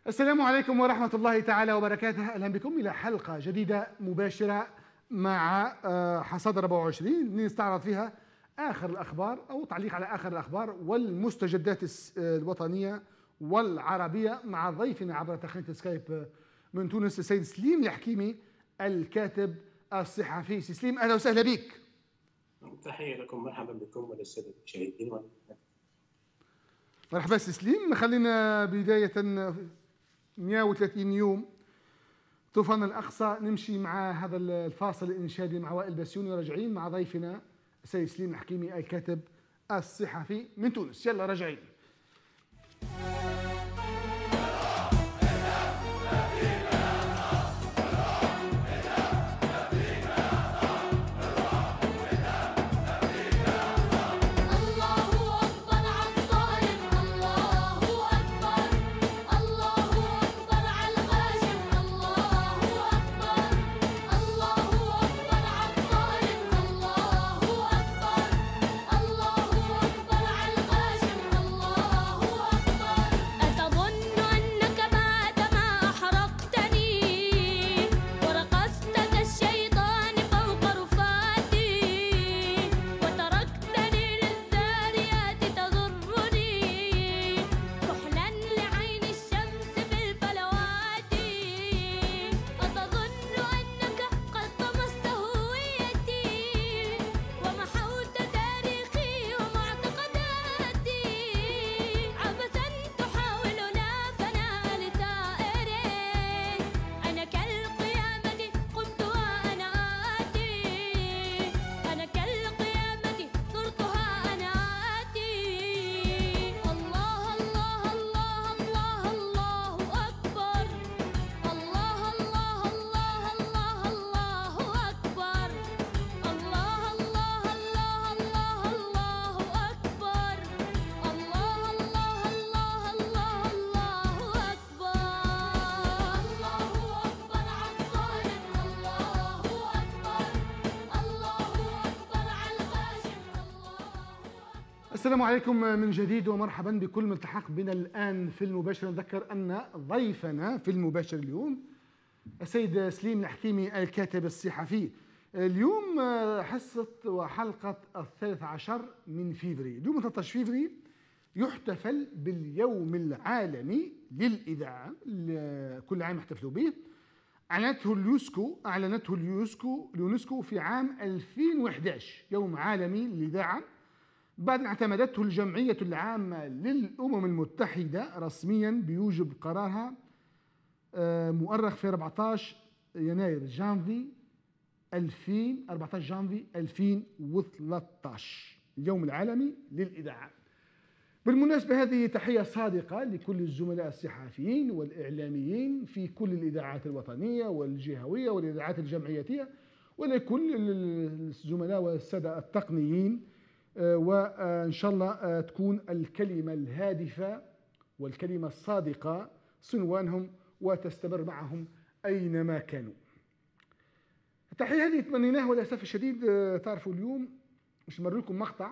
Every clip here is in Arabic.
السلام عليكم ورحمة الله تعالى وبركاته. أهلا بكم إلى حلقة جديدة مباشرة مع حصاد 24 نستعرض فيها آخر الأخبار أو تعليق على آخر الأخبار والمستجدات الوطنية والعربية مع ضيفنا عبر تقنية سكايب من تونس السيد سليم الحكيمي الكاتب الصحفي. سليم أهلا وسهلا بك. تحية لكم، مرحبا بكم وللسادة المشاهدين. مرحبا سليم. خلينا بداية 130 يوم طوفان الأقصى نمشي مع هذا الفاصل الإنشادي مع وائل بسيوني، راجعين مع ضيفنا السيد سليم الحكيمي الكاتب الصحفي من تونس. يلا راجعين. السلام عليكم من جديد ومرحبا بكل ملتحق بنا الآن في المباشر. نذكر أن ضيفنا في المباشر اليوم السيد سليم الحكيمي الكاتب الصحفي. اليوم حصة وحلقة 13 من فيفري. اليوم 13 فيفري يحتفل باليوم العالمي للإذاعة، كل عام يحتفلوا به. أعلنته اليونسكو في عام 2011 يوم عالمي للإذاعة، بعد اعتمدته الجمعية العامة للأمم المتحدة رسميا بيوجب قرارها مؤرخ في 14 جانفي 2013 اليوم العالمي للإذاعة. بالمناسبة هذه تحية صادقة لكل الزملاء الصحفيين والإعلاميين في كل الإذاعات الوطنية والجهوية والإذاعات الجمعيتية، ولكل الزملاء والسادة التقنيين، وإن شاء الله تكون الكلمة الهادفة والكلمة الصادقة صنوانهم وتستمر معهم أينما كانوا. التحية هذه تمنيناها، وللأسف الشديد تعرفوا اليوم مش نمر لكم مقطع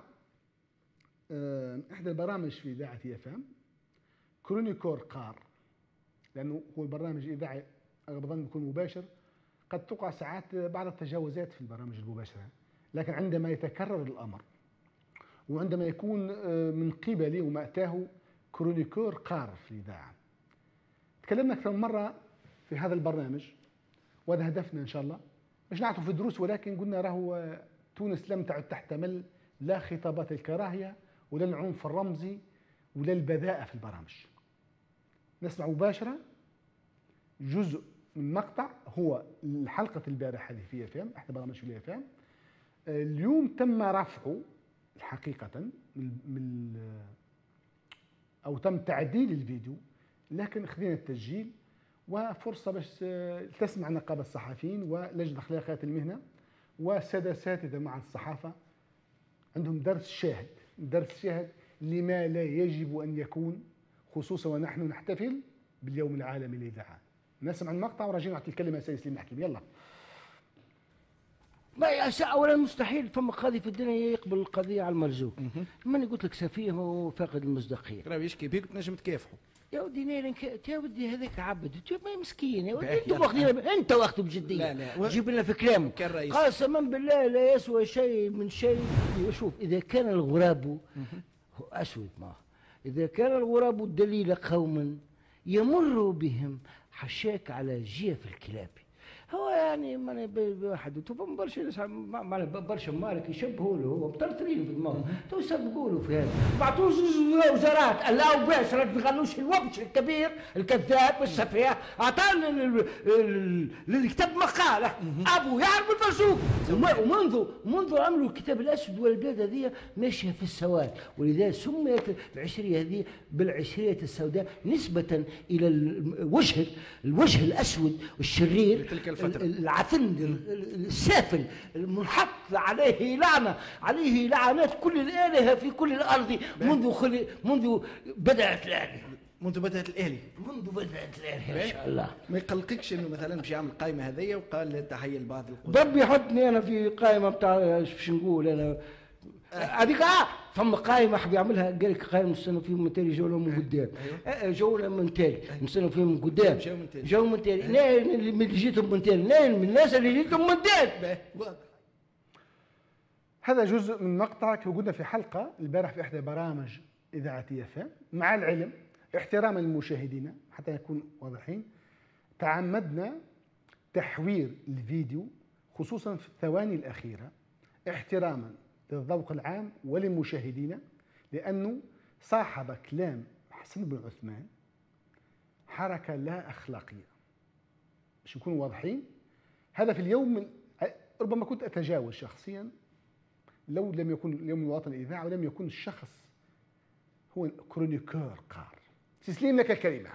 إحدى البرامج في إذاعة FM كرونيكور قار، لأنه هو البرنامج الإذاعي أظن يكون مباشر، قد تقع ساعات بعض التجاوزات في البرامج المباشرة، لكن عندما يتكرر الأمر وعندما يكون من قبلي ومأتاه كرونيكور قار في الإذاعة. تكلمنا أكثر من مرة في هذا البرنامج، وهذا هدفنا إن شاء الله، مش نعطوا في دروس، ولكن قلنا راهو تونس لم تعد تحتمل لا خطابات الكراهية ولا العنف الرمزي ولا البذاءة في البرامج. نسمع مباشرة جزء من مقطع هو حلقة البارحة هذه في FM، إحدى برامج في FM. اليوم تم رفعه حقيقة أو تم تعديل الفيديو، لكن خذينا التسجيل وفرصة باش تسمع نقابة الصحفيين ولجنة أخلاقيات المهنة والسادة أساتذة مع الصحافة عندهم درس شاهد لما لا يجب أن يكون، خصوصا ونحن نحتفل باليوم العالمي للإذاعة. نسمع المقطع وراجعين نعطي الكلمة سيد سليم الحكيمي. يلا. ما اولا مستحيل فما قاضي في الدنيا يقبل القضيه على المرزوق. ماني قلت لك سفيه وفاقد المصداقيه. راه يشكي بيك تنجم تكافحوا. يا ودي نيلك يا ودي هذاك عبد ما مسكين يا ودي انتم واخذين انت واخذه بجديه. لا جيب لنا في كلامه قسما بالله لا يسوى شيء من شيء. شوف اذا كان الغراب اسود ما اذا كان الغراب الدليل قوما يمر بهم حشاك على جيف الكلاب. هو يعني ماني بواحد وتفهم برشا برشا مالك يشبهوا له هو مطرطرين في دماغه تو يسبقوا له في هذا بعطوش وزارات قالوا باش رد غنوش الوبش الكبير الكذاب السفيه اعطانا للكتاب مقاله ابو يعرف البرسوق ومنذ عملوا الكتاب الاسود والبلاد هذه ماشيه في السواد ولذلك سميت العشريه هذه بالعشريه السوداء نسبه الى الوجه الاسود والشرير العفن السافل المنحط عليه لعنه عليه لعنات كل الالهه في كل الارض منذ بدات الالهه منذ بدات الالهه ان شاء الله. ما يقلقكش انه مثلا باش يعمل القائمه هذيا وقال تحيه لبعض القدس ربي يحطني انا في قائمه بتاع باش نقول انا هذيك فما قائمه حب يعملها قال لك قائمه نستنى فيهم من تالي جوله من قدام جوله من تالي نستنى فيهم من قدام جو من تالي ناين اللي جيتهم من تالي ناين من الناس اللي جيتهم من تالي. هذا جزء من مقطع وجودنا في حلقه البارح في احدى برامج اذاعتيه فهم مع العلم احتراما للمشاهدين حتى نكون واضحين تعمدنا تحوير الفيديو خصوصا في الثواني الاخيره احتراما للذوق العام وللمشاهدين لأنه صاحب كلام حسن بن عثمان حركة لا أخلاقية باش نكونوا واضحين. هذا في اليوم ربما كنت أتجاوز شخصيا لو لم يكن اليوم الوطني الإذاعة ولم يكن الشخص هو كرونيكور قار. تسليم لك الكلمة.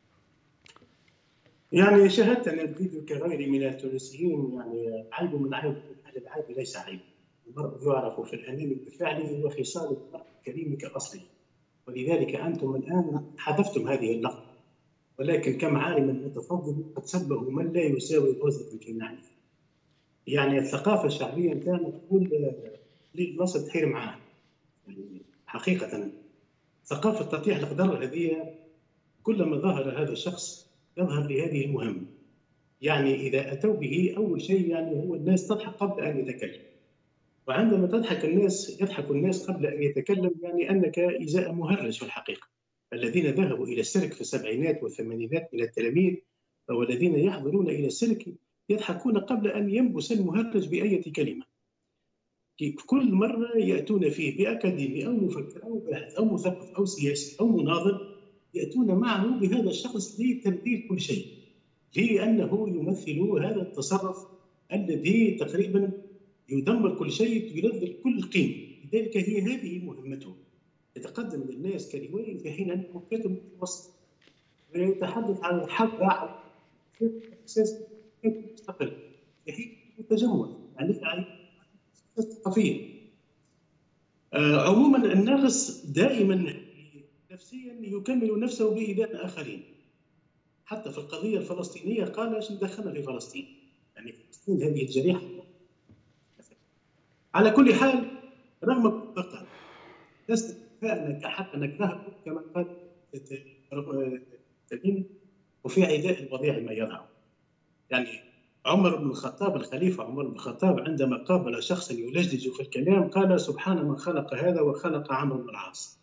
يعني شاهدت أن الفيديو كغيري من التونسيين يعني عيب من عيب العيب ليس عيب. المرء يعرف في الأمام بفعله وخصال المرء الكريم كأصله ولذلك أنتم الآن حذفتم هذه اللقطة ولكن كم عالم متفضل قد سبه من لا يساوي غزة الكناني. يعني الثقافة الشعبية كانت تقول للبلاصة تحير معاه يعني حقيقة ثقافة تطيح القدر هذه كلما ظهر هذا الشخص يظهر لهذه المهمة. يعني إذا أتوا به أول شيء يعني هو الناس تضحك قبل أن يتكلم وعندما تضحك الناس يضحك الناس قبل أن يتكلم يعني أنك إزاء مهرج في الحقيقة. الذين ذهبوا إلى السيرك في السبعينات والثمانينات من التلاميذ والذين يحضرون إلى السيرك يضحكون قبل أن ينبس المهرج بأية كلمة. كل مرة يأتون فيه بأكاديمي أو مفكر أو باحث أو مثقف أو سياسي أو مناظر يأتون معه بهذا الشخص لتبديل كل شيء لأنه يمثل هذا التصرف الذي تقريبا يدمر كل شيء ينزل كل قيمة. لذلك هي هذه مهمته يتقدم للناس كرواية في حين أنه كاتب متوسط ويتحدث عن الحق في أساس مستقل في حين التجمع يعني ثقافية. عموما الناقص دائما نفسيا يكمل نفسه بإيذاء الآخرين. حتى في القضية الفلسطينية قال ايش دخلنا في فلسطين يعني فلسطين هذه الجريحة. على كل حال رغم فقط لست حتى نكرهه كما قال تبين وفي عداء الوضيع ما يضع. يعني عمر بن الخطاب الخليفة عمر بن الخطاب عندما قابل شخصا يلجلج في الكلام قال سبحان من خلق هذا وخلق عمرو بن العاص.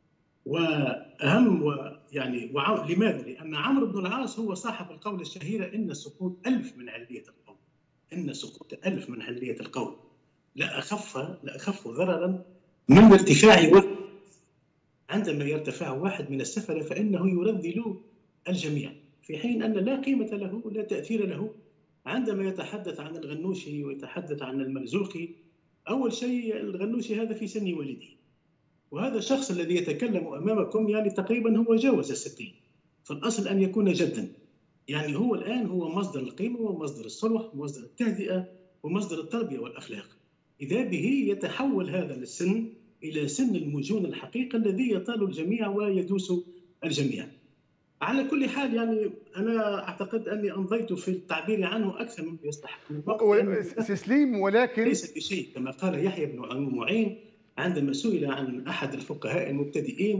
وأهم لماذا؟ لأن عمرو بن العاص هو صاحب القول الشهير إن السكوت 1000 من علية القول. إن السكوت 1000 من علية القول لا أخف ضررا من ارتفاع واحد. عندما يرتفع واحد من السفل فإنه يرذل الجميع في حين أن لا قيمة له ولا تأثير له. عندما يتحدث عن الغنوشي ويتحدث عن المرزوقي أول شيء الغنوشي هذا في سن والده وهذا الشخص الذي يتكلم أمامكم يعني تقريبا هو جاوز 60 فالأصل أن يكون جدا. يعني هو الآن هو مصدر القيمة ومصدر الصلح ومصدر التهدئة ومصدر التربية والأخلاق. إذا به يتحول هذا السن إلى سن المجون الحقيقة الذي يطال الجميع ويدوس الجميع. على كل حال يعني أنا أعتقد أني أمضيت في التعبير عنه أكثر من يستحق تسليم ولكن ليس بشيء كما قال يحيى بن معين عندما سئل عن أحد الفقهاء المبتدئين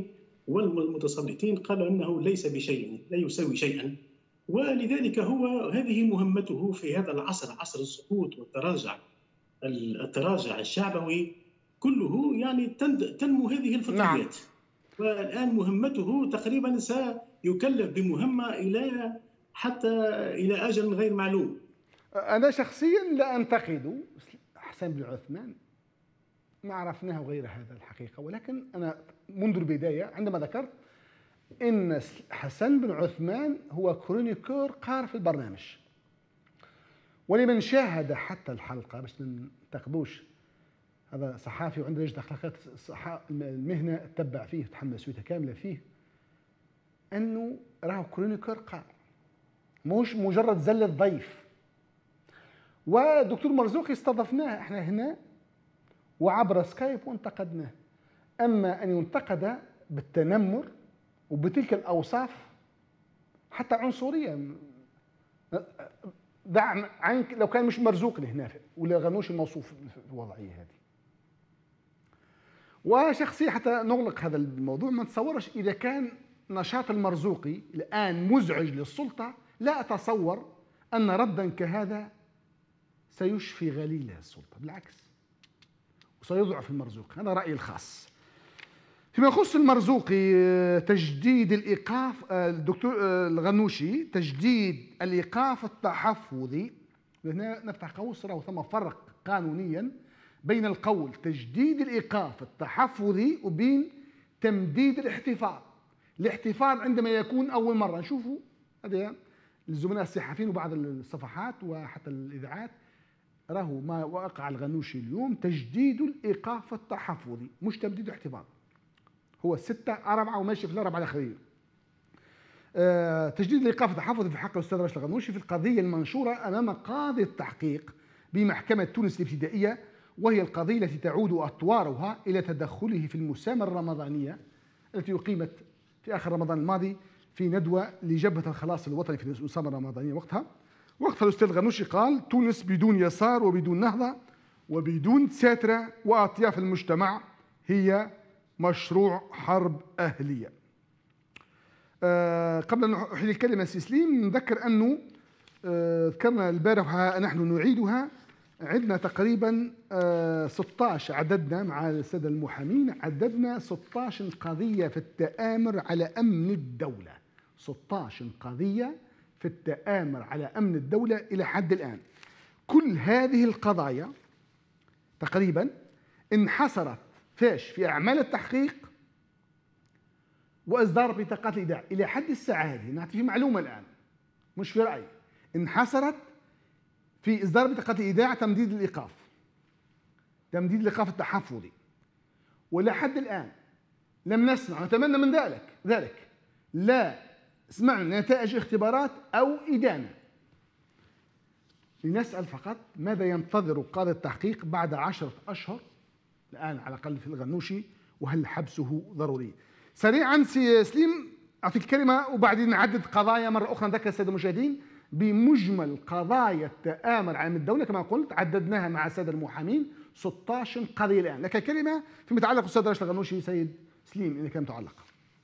والمتسلطين قالوا أنه ليس بشيء، لا يساوي شيئا، ولذلك هذه مهمته في هذا العصر، عصر السقوط والتراجع، التراجع الشعبوي كله، يعني تنمو هذه الفطريات. نعم. والآن مهمته تقريبا سيكلف بمهمة حتى إلى أجل غير معلوم. أنا شخصيا لا أنتقد حسن بن عثمان، ما عرفناه غير هذا الحقيقة، ولكن أنا منذ البداية عندما ذكرت إن حسن بن عثمان هو كرونيكور قار في البرنامج، ولمن شاهد حتى الحلقة باش ما ننتقدوش، هذا صحافي وعنده لجنة أخلاقيات المهنة تتبع فيه وتحمل مسؤوليته كاملة فيه، أنه راهو كرونيكور قار مش مجرد زلة ضيف. ودكتور مرزوقي استضفناه احنا هنا وعبر سكايب وانتقدناه، أما أن ينتقد بالتنمر وبتلك الأوصاف حتى عنصرية، دع عنك لو كان مش مرزوقي هنا ولا غنوش الموصوف في الوضعية هذه. وشخصيا حتى نغلق هذا الموضوع، ما نتصورش إذا كان نشاط المرزوقي الآن مزعج للسلطة، لا أتصور أن ردا كهذا سيشفي غليل السلطة، بالعكس وسيضعف المرزوقي، هذا رأيي الخاص. فيما يخص المرزوقي تجديد الإيقاف، الدكتور الغنوشي تجديد الإيقاف التحفظي، هنا نفتح قوس، راه ثم فرق قانونيا بين القول تجديد الإيقاف التحفظي وبين تمديد الاحتفاظ. الاحتفاظ عندما يكون أول مرة، نشوفوا هذا الزملاء الصحفيين وبعض الصفحات وحتى الإذاعات، راهو ما وقع الغنوشي اليوم تجديد الإيقاف التحفظي مش تمديد الاحتفاظ، هو 6/4 وماشي في الأربعة الأخيرين. تجديد الإيقاف التحفظي في حق الأستاذ راشد الغنوشي في القضية المنشورة أمام قاضي التحقيق بمحكمة تونس الابتدائية، وهي القضية التي تعود أطوارها إلى تدخله في المسامة الرمضانية التي أقيمت في آخر رمضان الماضي في ندوة لجبهة الخلاص الوطني في المسامة الرمضانية. وقتها الأستاذ الغنوشي قال: تونس بدون يسار وبدون نهضة وبدون ساترة وأطياف المجتمع هي مشروع حرب أهلية. قبل أن أحيل الكلمة سي سليم، نذكر أنه ذكرنا البارحة نحن نعيدها، عندنا تقريبا 16 عددنا مع السادة المحامين، عددنا 16 قضية في التآمر على أمن الدولة، 16 قضية في التآمر على أمن الدولة إلى حد الآن. كل هذه القضايا تقريبا انحصرت في أعمال التحقيق وإصدار بطاقات الإيداع. إلى حد الساعة هذه نعطي في معلومة الآن مش في رأيي، انحصرت في إصدار بطاقات الإيداع تمديد الإيقاف التحفظي، ولا حد الآن لم نسمع، نتمنى من ذلك لا سمعنا نتائج اختبارات أو إدانة. لنسأل فقط ماذا ينتظر قاضي التحقيق بعد 10 أشهر الآن على الأقل في الغنوشي، وهل حبسه ضروري؟ سريعا سي سليم أعطيك الكلمة وبعدين نعدد قضايا مرة أخرى، نذكر السادة المشاهدين بمجمل قضايا التآمر على أمن الدولة كما قلت عددناها مع السادة المحامين 16 قضية الآن. لك الكلمة فيما يتعلق بالأستاذ راشد الغنوشي سيد سليم إذا كان متعلق.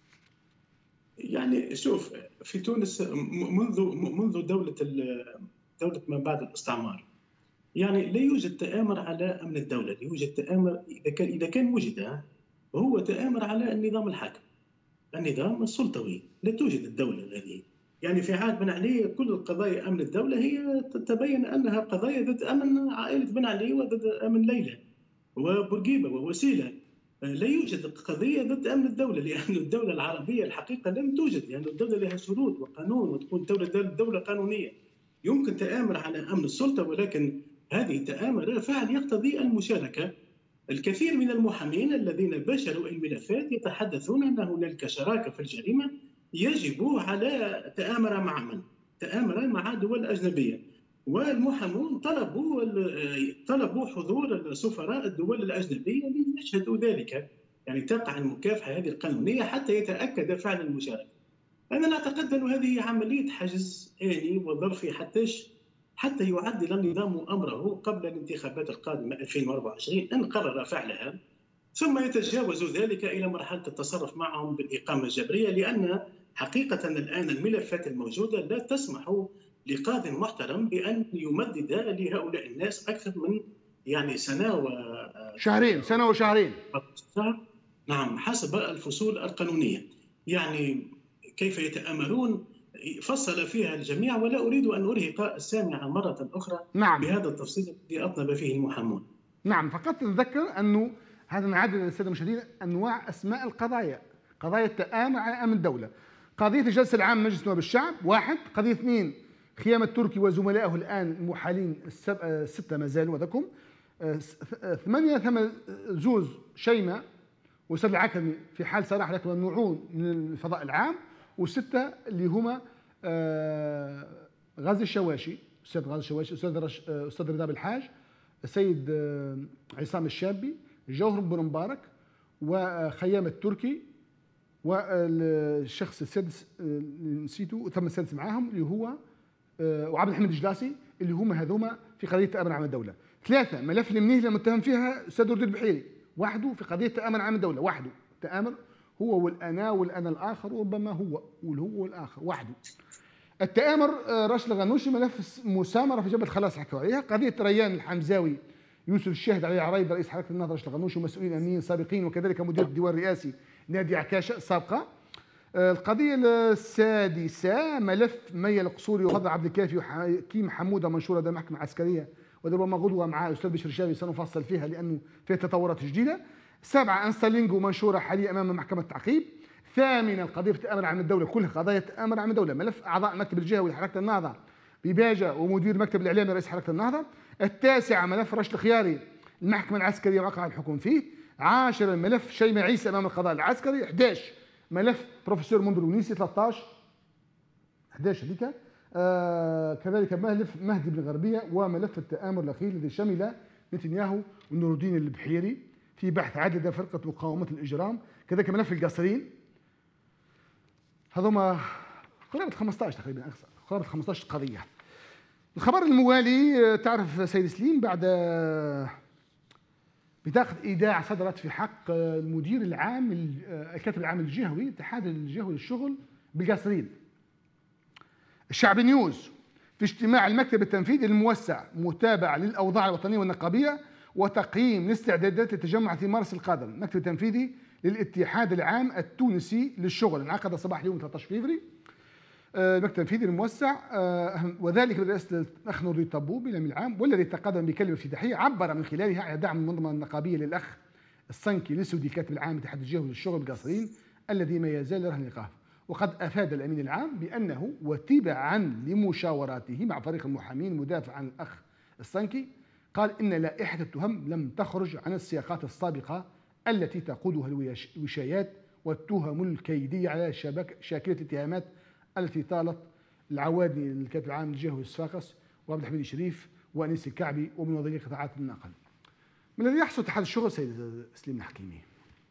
يعني شوف، في تونس منذ دولة ما بعد الاستعمار يعني لا يوجد تآمر على أمن الدولة، يوجد تآمر إذا كان وجد هو تآمر على النظام الحاكم، النظام السلطوي، لا توجد الدولة هذه. يعني في عهد بن علي كل القضايا أمن الدولة هي تبين أنها قضايا ضد أمن عائلة بن علي وضد أمن ليلى وبورقيبة ووسيلة. لا يوجد قضية ضد أمن الدولة، لأن الدولة العربية الحقيقة لم توجد، لأن الدولة لها شروط وقانون وتكون دولة قانونية. يمكن تآمر على أمن السلطة، ولكن هذه التآمر فعل يقتضي المشاركة. الكثير من المحامين الذين باشروا الملفات يتحدثون أن هناك شراكة في الجريمة، يجب على تآمر مع من؟ تآمر مع دول أجنبية، والمحامون طلبوا حضور سفراء الدول الأجنبية ليشهدوا ذلك، يعني تقع المكافحة هذه القانونية حتى يتأكد فعل المشاركة. أنا نعتقد أن هذه عملية حجز آني وظرفي حتى يعدل النظام أمره قبل الانتخابات القادمة 2024 إن قرر فعلها. ثم يتجاوز ذلك إلى مرحلة التصرف معهم بالإقامة الجبرية، لأن حقيقة الآن الملفات الموجودة لا تسمح لقاض محترم بأن يمدد لهؤلاء الناس أكثر من يعني سنة وشهرين. نعم، حسب الفصول القانونية. يعني كيف يتآمرون فصل فيها الجميع، ولا أريد أن أرهق السامع مرة أخرى بهذا التفصيل الذي أطلب فيه المحامون. نعم، فقط نذكر أنه هذا نعدد للسادة المشاهدين أنواع أسماء القضايا: قضايا التآمر على أمن الدولة، قضية الجلسة العامة مجلس نواب الشعب 1، قضية 2 خيام التركي وزملائه الآن المحالين 6 ما زالوا وذاكم، 8 زوز شيماء وأستاذ العكرمي في حال صراحة لكن ممنوعون من الفضاء العام، و6 اللي هما غازي الشواشي، أستاذ غازي الشواشي، أستاذ رضا بالحاج، السيد عصام الشابي، جوهر بن مبارك، وخيام التركي، والشخص السادس نسيته ثم السادس معاهم اللي هو وعبد الحميد الجلاسي، اللي هما هذوما في قضيه تآمر على الدوله. 3 ملف المنيه المتهم فيها استاذ ردود البحيري وحده في قضيه تآمر على الدوله وحده، تآمر هو والأنا الآخر، وربما هو والآخر وحده. التآمر راشد الغنوشي ملف مسامرة في جبهة خلاص حكوا عليها، قضية ريان الحمزاوي، يوسف الشاهد، علي عرايب رئيس حركة النهضة راشد الغنوشي ومسؤولين أمنيين سابقين، وكذلك مدير الديوان الرئاسي نادي عكاشة سابقة. القضية السادسة ملف مي القصوري وفضل عبد الكافي وحكيم حمودة منشورة لدى المحكمة العسكرية، وربما غدوة مع الأستاذ بشر الشاوي سنفصل فيها لأنه فيها تطورات جديدة. 7 أنستالينجو منشورة حاليا أمام محكمة التعقيب. 8 القضية تآمر عن الدولة، كلها قضايا تآمر عن الدولة، ملف أعضاء المكتب الجهوي لحركة النهضة بباجة ومدير مكتب الإعلام رئيس حركة النهضة. 9 ملف رشد الخياري المحكمة العسكرية وقع الحكم فيه. 10 ملف شيماء عيسى أمام القضاء العسكري. 11 ملف بروفيسور منذر الونيسي. 13 11 هذيك. كذلك ملف مهدي بن غربية، وملف التآمر الأخير الذي شمل نتنياهو ونور الدين البحيري في بحث عدد فرقة مقاومة الإجرام. كذلك ملف القاصرين، هذوما قرابة 15 تقريبا، قرابة 15 قضية. الخبر الموالي، تعرف سيد سليم بعد بطاقة إيداع صدرت في حق المدير العام الكاتب العام الجهوي الاتحاد الجهوي للشغل بالقاصرين. الشعب نيوز في اجتماع المكتب التنفيذي الموسع متابعة للأوضاع الوطنية والنقابية وتقييم الاستعدادات للتجمع في مارس القادم. المكتب التنفيذي للاتحاد العام التونسي للشغل انعقد صباح اليوم 13 فبراير. المكتب التنفيذي الموسع وذلك برئاسة الأخ نور الطبوبي الأمين العام، والذي تقدم بكلمة افتتاحية عبر من خلالها على دعم المنظمة النقابية للأخ الصنكي الأسودي الكاتب العام للاتحاد الجهوي للشغل بالقاصرين الذي ما يزال رهن الإيقاف. وقد أفاد الأمين العام بأنه وتبعا لمشاوراته مع فريق المحامين المدافع عن الأخ الصنكي، قال إن لائحة التهم لم تخرج عن السياقات السابقة التي تقودها الوشايات والتهم الكيدية على شاكلة الاتهامات التي طالت العوادي الكاتب العام للجهوي الصفاقس وعبد الحميد الشريف وأنيس الكعبي ومن موظفي قطاعات النقل. ما الذي يحصل اتحاد الشغل سيد سليم الحكيمي؟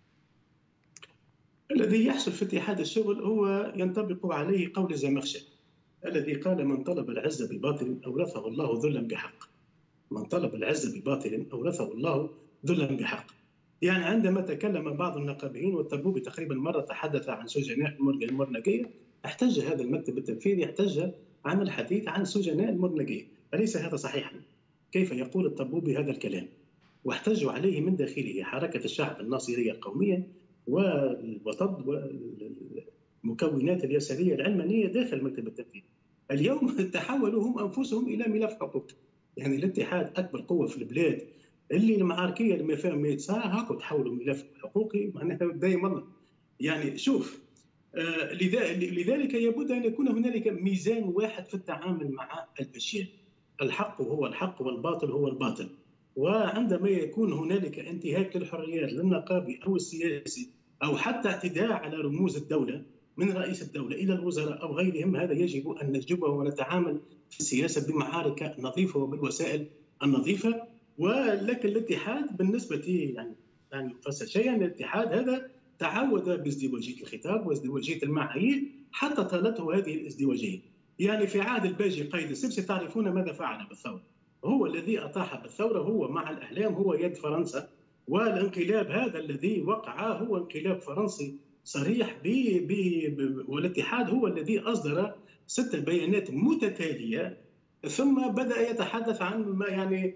الذي يحصل في اتحاد الشغل هو ينطبق عليه قول زمخشري الذي قال: من طلب العزة بباطل أورثه الله ذلا بحق. من طلب العزة بباطل أورثه الله ذلا بحق. يعني عندما تكلم بعض النقابيين، والطبوبي تقريبا مرة تحدث عن سجناء المرنقية، احتج هذا المكتب التنفيذي احتج عن الحديث عن سجناء المرنقية. أليس هذا صحيحا؟ كيف يقول الطبوبي هذا الكلام؟ واحتجوا عليه من داخله حركة الشعب الناصرية القومية والوطد والمكونات اليسارية العلمانية داخل المكتب التنفيذي. اليوم تحولوا هم أنفسهم إلى ملف حقوق. يعني الاتحاد أكبر قوة في البلاد اللي المعاركية اللي ما فيها 100 ساعة هاكو تحولوا ملف حقوقي، معناها دائما. يعني شوف، لذلك يبد أن يكون هنالك ميزان واحد في التعامل مع الأشياء. الحق هو الحق والباطل هو الباطل. وعندما يكون هنالك انتهاك للحريات للنقابي أو السياسي أو حتى اعتداء على رموز الدولة من رئيس الدولة إلى الوزراء أو غيرهم، هذا يجب أن نجبه ونتعامل في السياسة بمعارك نظيفة وبالوسائل النظيفة. ولكن الاتحاد بالنسبة يعني فسد شيئا، الاتحاد هذا تعود بازدواجية الخطاب وازدواجية المعايير حتى طالته هذه الازدواجية. يعني في عهد الباجي قايد السبسي تعرفون ماذا فعل بالثورة؟ هو الذي أطاح بالثورة، هو مع الإعلام، هو يد فرنسا والانقلاب هذا الذي وقع هو انقلاب فرنسي صريح والاتحاد هو الذي أصدر 6 بيانات متتالية، ثم بدأ يتحدث عن ما يعني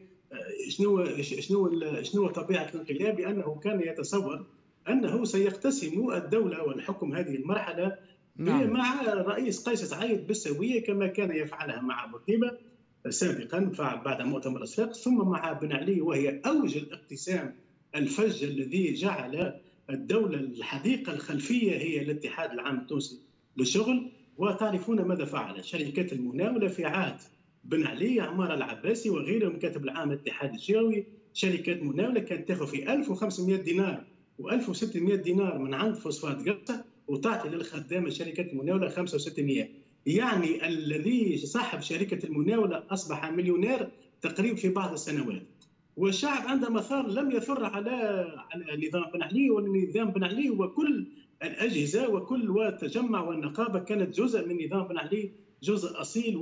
شنو طبيعة الانقلاب، لأنه كان يتصور أنه سيقتسم الدولة والحكم هذه المرحلة مع الرئيس قيس سعيد بالسوية كما كان يفعلها مع بورقيبة سابقا بعد مؤتمر الصفاق، ثم مع بن علي، وهي أوج الاقتسام الفج الذي جعل الدولة الحديقة الخلفية هي الاتحاد العام التونسي للشغل. وتعرفون ماذا فعل شركات المناولة في عهد بن علي، عمار العباسي وغيرهم، كاتب العام الاتحاد الشيوعي. شركات مناولة كانت تاخذ في 1500 دينار و1600 دينار من عند فوسفات قرصة، وتعطي للخدامة شركة المناولة 500 و600. يعني الذي صاحب شركة المناولة أصبح مليونير تقريبا في بعض السنوات. والشعب عندما ثار لم يثر على نظام بن علي، والنظام بن علي وكل الأجهزة والتجمع والنقابة كانت جزء من نظام بن علي، جزء أصيل،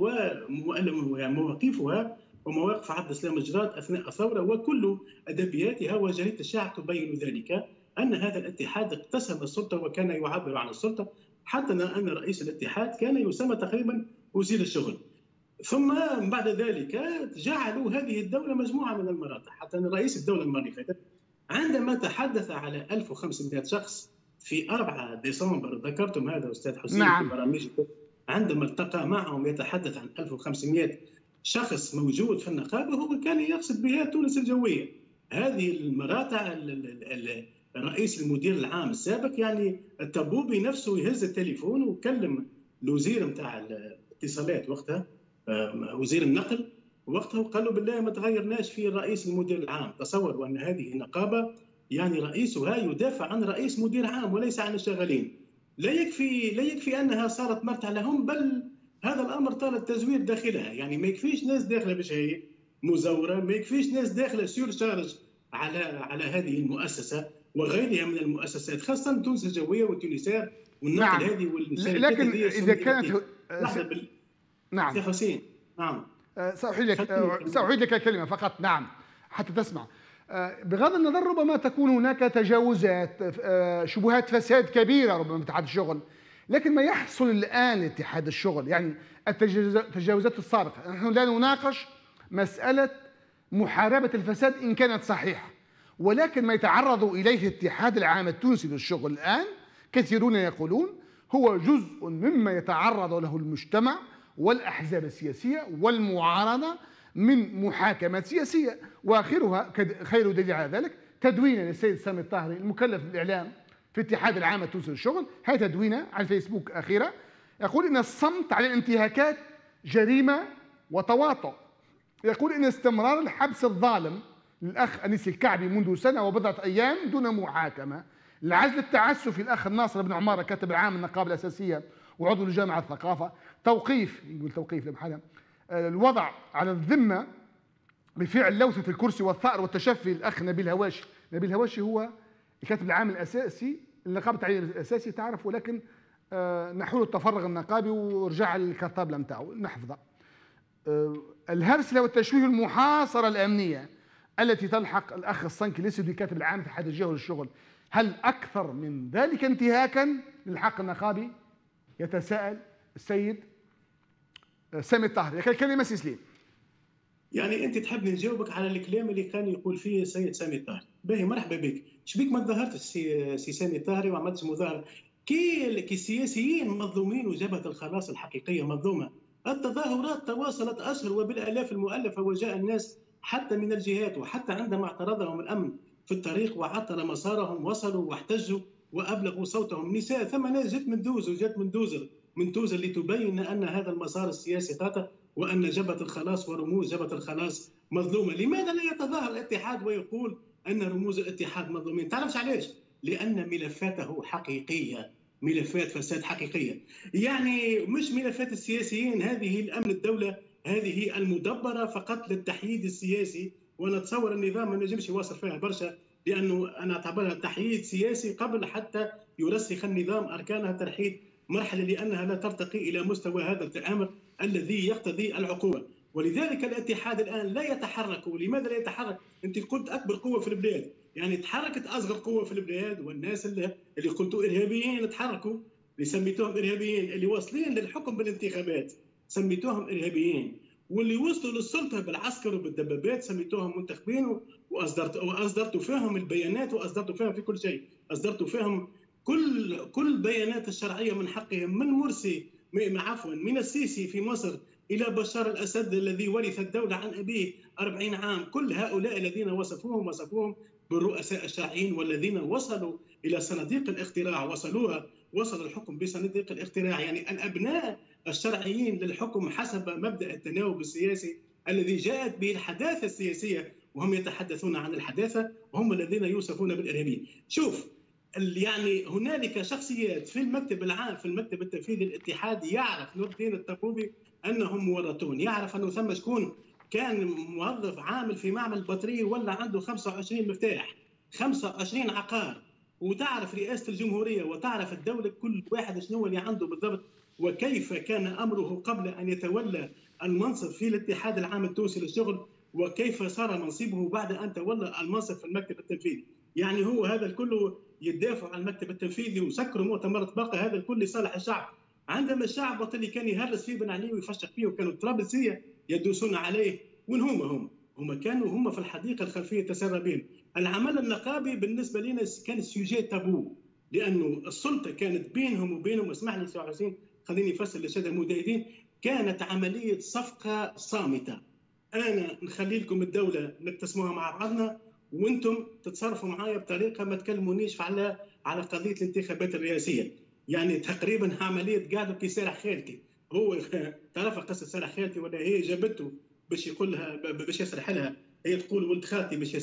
ومواقفها ومواقف عبد السلام الجراد أثناء الثورة وكل أدبياتها وجريدة الشعب تبين ذلك، أن هذا الاتحاد اقتسم السلطة وكان يعبر عن السلطة، حتى أن رئيس الاتحاد كان يسمى تقريبا وزير الشغل. ثم بعد ذلك جعلوا هذه الدولة مجموعة من المراحل، حتى أن رئيس الدولة المرة اللي فاتت عندما تحدث على 1500 شخص في 4 ديسمبر، ذكرتم هذا أستاذ حسين في برامجكم، عندما التقى معهم يتحدث عن 1500 شخص موجود في النقابة، هو كان يقصد بها تونس الجوية. هذه المراتع الرئيس المدير العام السابق يعني التبوبي نفسه يهز التليفون وكلم الوزير نتاع الاتصالات وقتها، وزير النقل وقتها، وقال له بالله ما تغيرناش في الرئيس المدير العام. تصوروا أن هذه النقابة يعني رئيسها يدافع عن رئيس مدير عام وليس عن الشغالين. لا يكفي أنها صارت مرتع لهم، بل هذا الأمر طال التزوير داخلها. يعني ما يكفيش ناس داخلة بشهية مزورة، ما يكفيش ناس داخلة سير شارج على هذه المؤسسة وغيرها من المؤسسات، خاصة تونس الجوية والتونسير والنقل هذه والشركات. لكن إذا كانت نعم يا حسين، نعم سأعيد لك الكلمة فقط، نعم حتى تسمع. بغض النظر ربما تكون هناك تجاوزات، شبهات فساد كبيرة ربما في اتحاد الشغل، لكن ما يحصل الآن اتحاد الشغل يعني التجاوزات السابقة، نحن لا نناقش مسألة محاربة الفساد إن كانت صحيحة، ولكن ما يتعرض إليه الاتحاد العام التونسي للشغل الآن كثيرون يقولون هو جزء مما يتعرض له المجتمع والأحزاب السياسية والمعارضة من محاكمات سياسية، وآخرها خير دليل على ذلك تدوينة للسيد سامي الطاهري المكلف بالإعلام في الاتحاد العام التونسي للشغل. هذه تدوينة على الفيسبوك أخيرا يقول إن الصمت على الانتهاكات جريمة وتواطؤ. يقول إن استمرار الحبس الظالم للأخ أنيس الكعبي منذ سنة وبضعة أيام دون محاكمة، العزل التعسفي الأخ الناصر بن عمارة كاتب العام النقابة الأساسية وعضو لجامعة الثقافة، توقيف لمحلها الوضع على الذمة بفعل لوثة الكرسي والثأر والتشفي الأخ نبيل هواشي. نبيل هواشي هو الكاتب العام الأساسي النقابة التعليمية الأساسي تعرف، ولكن نحول التفرغ النقابي ورجع الكرطابلة نتاعو نحفظه. الهرسلة والتشويه والمحاصرة الأمنية التي تلحق الأخ الصنكي الأسدي كاتب العام اتحاد الجو للشغل، هل أكثر من ذلك انتهاكا للحق النقابي؟ يتساءل السيد سامي الطاهري. كلمة سليم. يعني أنت تحب نجاوبك على الكلام اللي كان يقول فيه السيد سامي الطاهري. باهي مرحبا بك. شبيك ما تظاهرتش سي سامي الطاهري وما عملتش مظاهرة؟ كي السياسيين مظلومين وجبهة الخلاص الحقيقية مظلومة. التظاهرات تواصلت أشهر وبالآلاف المؤلفة، وجاء الناس حتى من الجهات، وحتى عندما اعترضهم الأمن في الطريق وعطل مسارهم وصلوا واحتجوا وأبلغوا صوتهم. نساء ثم ناس جت من دوز وجت من توزر لتبين أن هذا المسار السياسي خاطئ وأن جبهة الخلاص ورموز جبهة الخلاص مظلومة. لماذا لا يتظاهر الاتحاد ويقول أن رموز الاتحاد مظلومين؟ تعرفش علاش؟ لأن ملفاته حقيقية، ملفات فساد حقيقية، يعني مش ملفات السياسيين. هذه الأمن الدولة هذه المدبرة فقط للتحييد السياسي، ونتصور النظام ما نجمش يواصل فيها برشا، لأنه أنا أعتبرها تحييد سياسي قبل حتى يرسخ النظام أركانها ترحيد مرحلة، لأنها لا ترتقي إلى مستوى هذا التآمر الذي يقتضي العقوبة. ولذلك الاتحاد الآن لا يتحرك. ولماذا لا يتحرك؟ أنت قلت أكبر قوة في البلاد، يعني تحركت اصغر قوه في البلاد، والناس اللي قلتوا ارهابيين تحركوا، اللي سميتوهم ارهابيين، اللي واصلين للحكم بالانتخابات سميتوهم ارهابيين، واللي وصلوا للسلطه بالعسكر وبالدبابات سميتوهم منتخبين، واصدرتوا فيهم البيانات، واصدرتوا فيهم في كل شيء، اصدرتوا فيهم كل البيانات الشرعيه من حقهم، من مرسي عفوا من السيسي في مصر الى بشار الاسد الذي ورث الدوله عن ابيه 40 عام، كل هؤلاء الذين وصفوهم بالرؤساء الشرعيين، والذين وصلوا الى صناديق الاقتراع، وصل الحكم بصناديق الاقتراع، يعني الابناء الشرعيين للحكم حسب مبدا التناوب السياسي الذي جاءت به الحداثه السياسيه، وهم يتحدثون عن الحداثه وهم الذين يوصفون بالارهابيين. شوف، يعني هنالك شخصيات في المكتب العام، في المكتب التنفيذي للاتحاد، يعرف نور الدين الطربوبي انهم مورطون، يعرف انه ثم شكون كان موظف عامل في معمل بطريق ولا عنده 25 مفتاح، 25 عقار، وتعرف رئاسه الجمهوريه وتعرف الدوله كل واحد شنو اللي عنده بالضبط، وكيف كان امره قبل ان يتولى المنصب في الاتحاد العام التونسي للشغل، وكيف صار منصبه بعد ان تولى المنصب في المكتب التنفيذي. يعني هو هذا الكل يدافع عن المكتب التنفيذي وسكروا مؤتمر باقي، هذا الكل لصالح الشعب. عندما الشعب وقت اللي كان يهرس فيه بن علي ويفشخ فيه وكانوا الطرابلسيه يدوسون عليه، وين هم كانوا في الحديقه الخلفيه تسربين. العمل النقابي بالنسبه لنا كان سوجي تابو، لانه السلطه كانت بينهم، اسمح لي سي حسين خليني افسر للساده المشاهدين، كانت عمليه صفقه صامته. انا نخلي لكم الدوله نقتسموها مع بعضنا، وانتم تتصرفوا معايا بطريقه ما تكلمونيش على قضيه الانتخابات الرئاسيه. يعني تقريبا عمليه قاعده في سارح خالتي، هو تعرف قصه سارح خالتي ولا هي جابته باش يقول لها باش يسرح لها، هي تقول ولد خالتي باش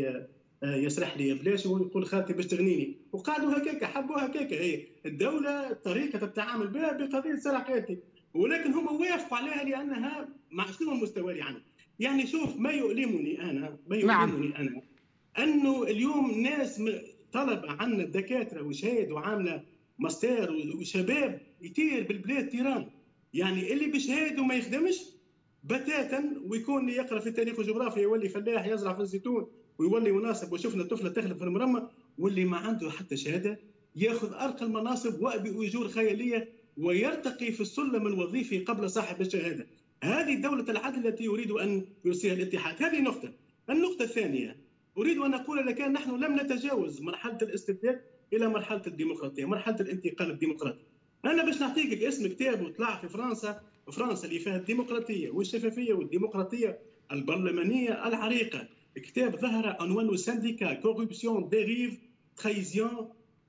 يسرح لي بلاش، وهو يقول خالتي باش تغنيني، وقعدوا هكاك حبوا هكاك. هي الدوله طريقه التعامل بها بقضيه سارح خالتي، ولكن هم وافقوا عليها لانها مع شنو المستوى اللي عندنا. يعني شوف، ما يؤلمني انا انا انه اليوم ناس طلب عنا الدكاتره وشهاد وعامله ماستر وشباب يطير بالبلاد طيران، يعني اللي بشهاده ما يخدمش بتاتا، ويكون يقرا في التاريخ والجغرافيا يولي فلاح يزرع في الزيتون ويولي مناصب، وشفنا طفله تخلف في المرمى، واللي ما عنده حتى شهاده ياخذ ارقى المناصب وباجور خياليه ويرتقي في السلم الوظيفي قبل صاحب الشهاده. هذه دولة العدل التي يريد أن يرسيها الاتحاد. هذه نقطة. النقطة الثانية، أريد أن أقول لك نحن لم نتجاوز مرحلة الاستبداد إلى مرحلة الديمقراطية، مرحلة الانتقال الديمقراطي. أنا باش نعطيك اسم كتاب وطلع في فرنسا اللي فيها الديمقراطية والشفافية والديمقراطية البرلمانية العريقة، كتاب ظهر عنوانه سانديكا كوربسيون ديريف تريزيون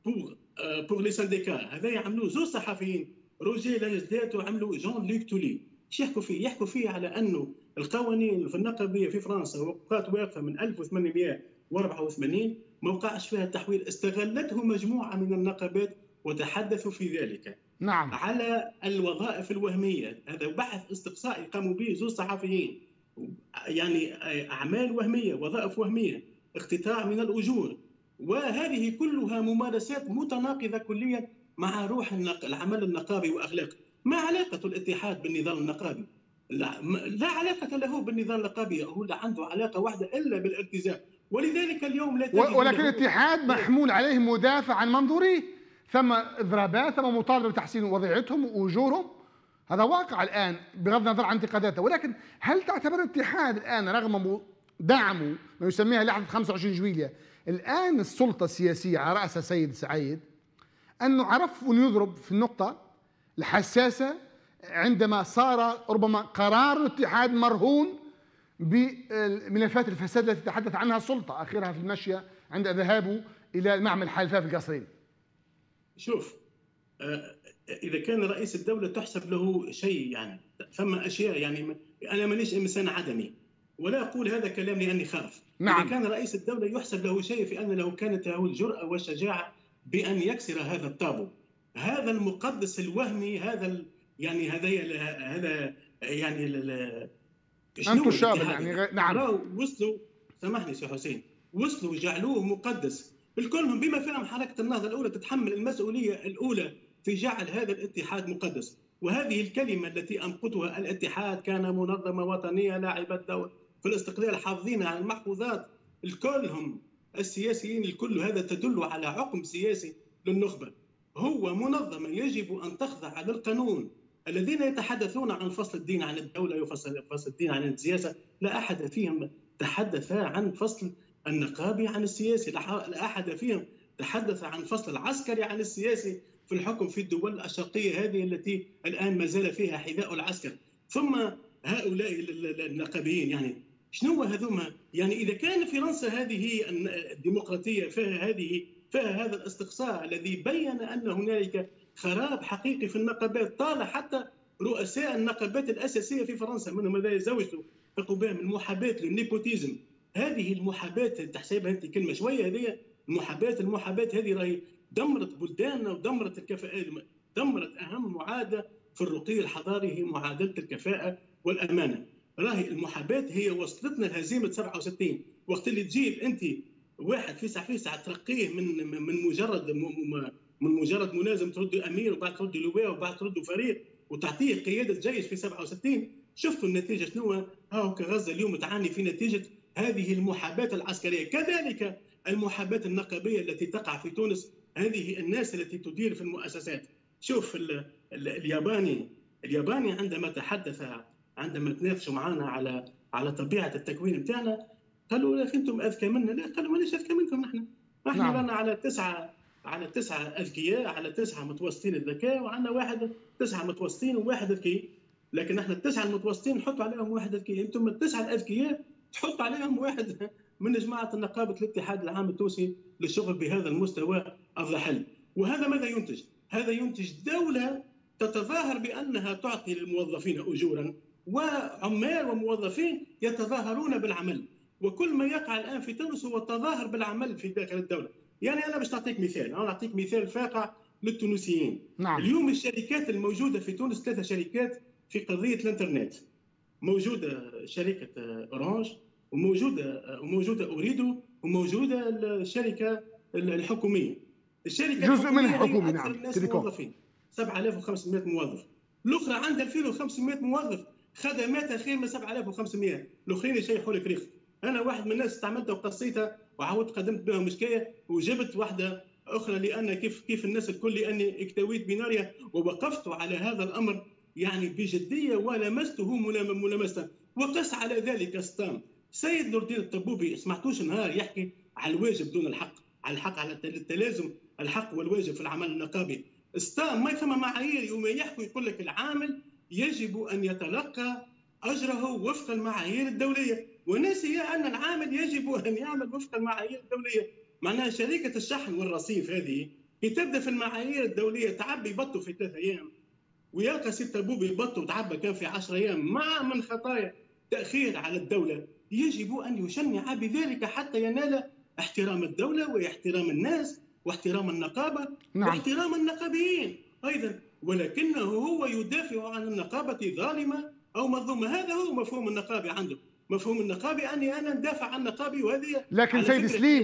بور لي سانديكا. هذا يعملوه زوج صحفيين، روجيه لاجدات وعملوا جون لوك تولي. يحكوا فيه على انه القوانين في النقابيه في فرنسا وقعت واقفه من 1884 ما وقعش فيها التحويل، استغلته مجموعه من النقابات وتحدثوا في ذلك. نعم. على الوظائف الوهميه، هذا بحث استقصائي قاموا به زوج صحفيين، يعني اعمال وهميه، وظائف وهميه، اقتطاع من الاجور، وهذه كلها ممارسات متناقضه كليا مع روح العمل النقابي واخلاقه. ما علاقة الاتحاد بالنظام النقابي؟ لا علاقة له بالنظام النقابي، هو عنده علاقة واحدة إلا بالالتزام. ولذلك اليوم لا ولكن الاتحاد محمول عليه مدافع عن منظوريه، ثم إضرابات، ثم مطالبة بتحسين وضعيتهم وأجورهم، هذا واقع الآن بغض النظر عن انتقاداته. ولكن هل تعتبر الاتحاد الآن رغم دعمه ما يسميها لحظة 25 جويلية، الآن السلطة السياسية على رأسها سيد سعيد أنه عرف أن يضرب في النقطة الحساسة عندما صار ربما قرار الاتحاد مرهون بملفات الفساد التي تحدث عنها السلطة آخرها في المشية عند ذهابه إلى معمل حلفاء في القصرين؟ شوف، إذا كان رئيس الدولة تحسب له شيء، يعني ثم أشياء، يعني أنا مانيش إنسان عدمي ولا أقول هذا كلام لأني خاف. نعم. إذا كان رئيس الدولة يحسب له شيء في أن له كانت له الجرأة والشجاعة بأن يكسر هذا الطابو، هذا المقدس الوهمي، هذا أنتم الشعب يعني. نعم. وصلوا، سامحني سي حسين، وصلوا جعلوه مقدس. الكلهم بما فيهم حركة النهضة الأولى تتحمل المسؤولية الأولى في جعل هذا الاتحاد مقدس. وهذه الكلمة التي أنقذها الاتحاد كان منظمة وطنية لاعبة دور في الاستقلال، حافظين على المحفوظات، الكلهم السياسيين الكل، هذا تدل على عقم سياسي للنخبة. هو منظمة يجب أن تخضع للقانون. الذين يتحدثون عن فصل الدين عن الدولة وفصل الدين عن السياسة، لا أحد فيهم تحدث عن فصل النقابي عن السياسي، لا أحد فيهم تحدث عن فصل العسكري عن السياسي في الحكم في الدول الشرقية هذه التي الآن ما زال فيها حذاء العسكر. ثم هؤلاء النقابيين يعني شنو هذوما؟ يعني إذا كان فرنسا هذه الديمقراطية فيها هذا الاستقصاء الذي بين أن هنالك خراب حقيقي في النقابات، طال حتى رؤساء النقابات الأساسية في فرنسا منهم الذي زوجته تقوا بها من المحاباة للنيبوتيزم. هذه المحاباة تحسبها أنت كلمة شوية، هذه المحاباة هذه راهي دمرت بلداننا ودمرت الكفاءة، دمرت أهم معادلة في الرقي الحضاري هي معادلة الكفاءة والأمانة. راهي المحاباة هي وصلتنا لهزيمة 67. وقت اللي تجيب أنت واحد فيسع ترقيه من مجرد ملازم ترد امير وبعد ترد لواء وبعد ترد فريق وتعطيه قياده جيش في 67. شفتوا النتيجه شنو؟ هاو غزه اليوم تعاني في نتيجه هذه المحاباه العسكريه. كذلك المحاباه النقابيه التي تقع في تونس، هذه الناس التي تدير في المؤسسات. شوف الياباني عندما تناقشوا معنا على طبيعه التكوين بتاعنا، قالوا يا اخي انتم اذكى منا. لا، قالوا ماناش اذكى منكم، احنا نعم. رانا على تسعة اذكياء، على 9 متوسطين الذكاء، وعندنا 9 متوسطين وواحد ذكي. لكن احنا ال9 المتوسطين نحط عليهم واحد ذكي، انتم ال9 الاذكياء تحط عليهم واحد من جماعه النقابه الاتحاد العام التونسي للشغل بهذا المستوى الضحل. وهذا ماذا ينتج؟ هذا ينتج دوله تتظاهر بانها تعطي للموظفين اجورا، وعمال وموظفين يتظاهرون بالعمل. وكل ما يقع الآن في تونس هو التظاهر بالعمل في داخل الدولة. يعني أنا باش نعطيك مثال، أنا نعطيك مثال فاقع للتونسيين. نعم. اليوم الشركات الموجودة في تونس 3 شركات في قضية الإنترنت. موجودة شركة أورانج، وموجودة أوريدو، وموجودة الشركة الحكومية. الشركة جزء من الحكومي، نعم. الناس موظفين 7500 موظف، الأخرى عندها 2500 موظف، خدماتها خير من 7500. الأخرين يشيحوا لك ريخ. أنا واحد من الناس استعملتها وقصيتها وعاودت قدمت بها مشكاية وجبت واحدة أخرى، لأن كيف الناس الكل لأني اكتويت بناريا ووقفت على هذا الأمر يعني بجدية ولمسته ملامسة. وقس على ذلك ستام سيد نور الدين الطبوبي، سمعتوش نهار يحكي على الواجب دون الحق، على التلازم الحق والواجب في العمل النقابي. ستام ما يفهم معايير، وما يحكي يقول لك العامل يجب أن يتلقى أجره وفق المعايير الدولية، ونسي أن العامل يجب أن يعمل وفق المعايير الدولية. معناها شركة الشحن والرصيف هذه تبدأ في المعايير الدولية، تعبي بطه في 3 أيام، ويلقى سي طبوبي بطه وتعبى كان في 10 أيام، مع من خطايا تأخير على الدولة. يجب أن يشنع بذلك حتى ينال احترام الدولة واحترام الناس واحترام النقابة. نعم. واحترام النقابيين أيضا، ولكنه هو يدافع عن النقابة ظالمة أو مظلومة. هذا هو مفهوم النقابي عنده. مفهوم النقابي أني أنا ندافع عن نقابي، وهذه لكن سيد سليم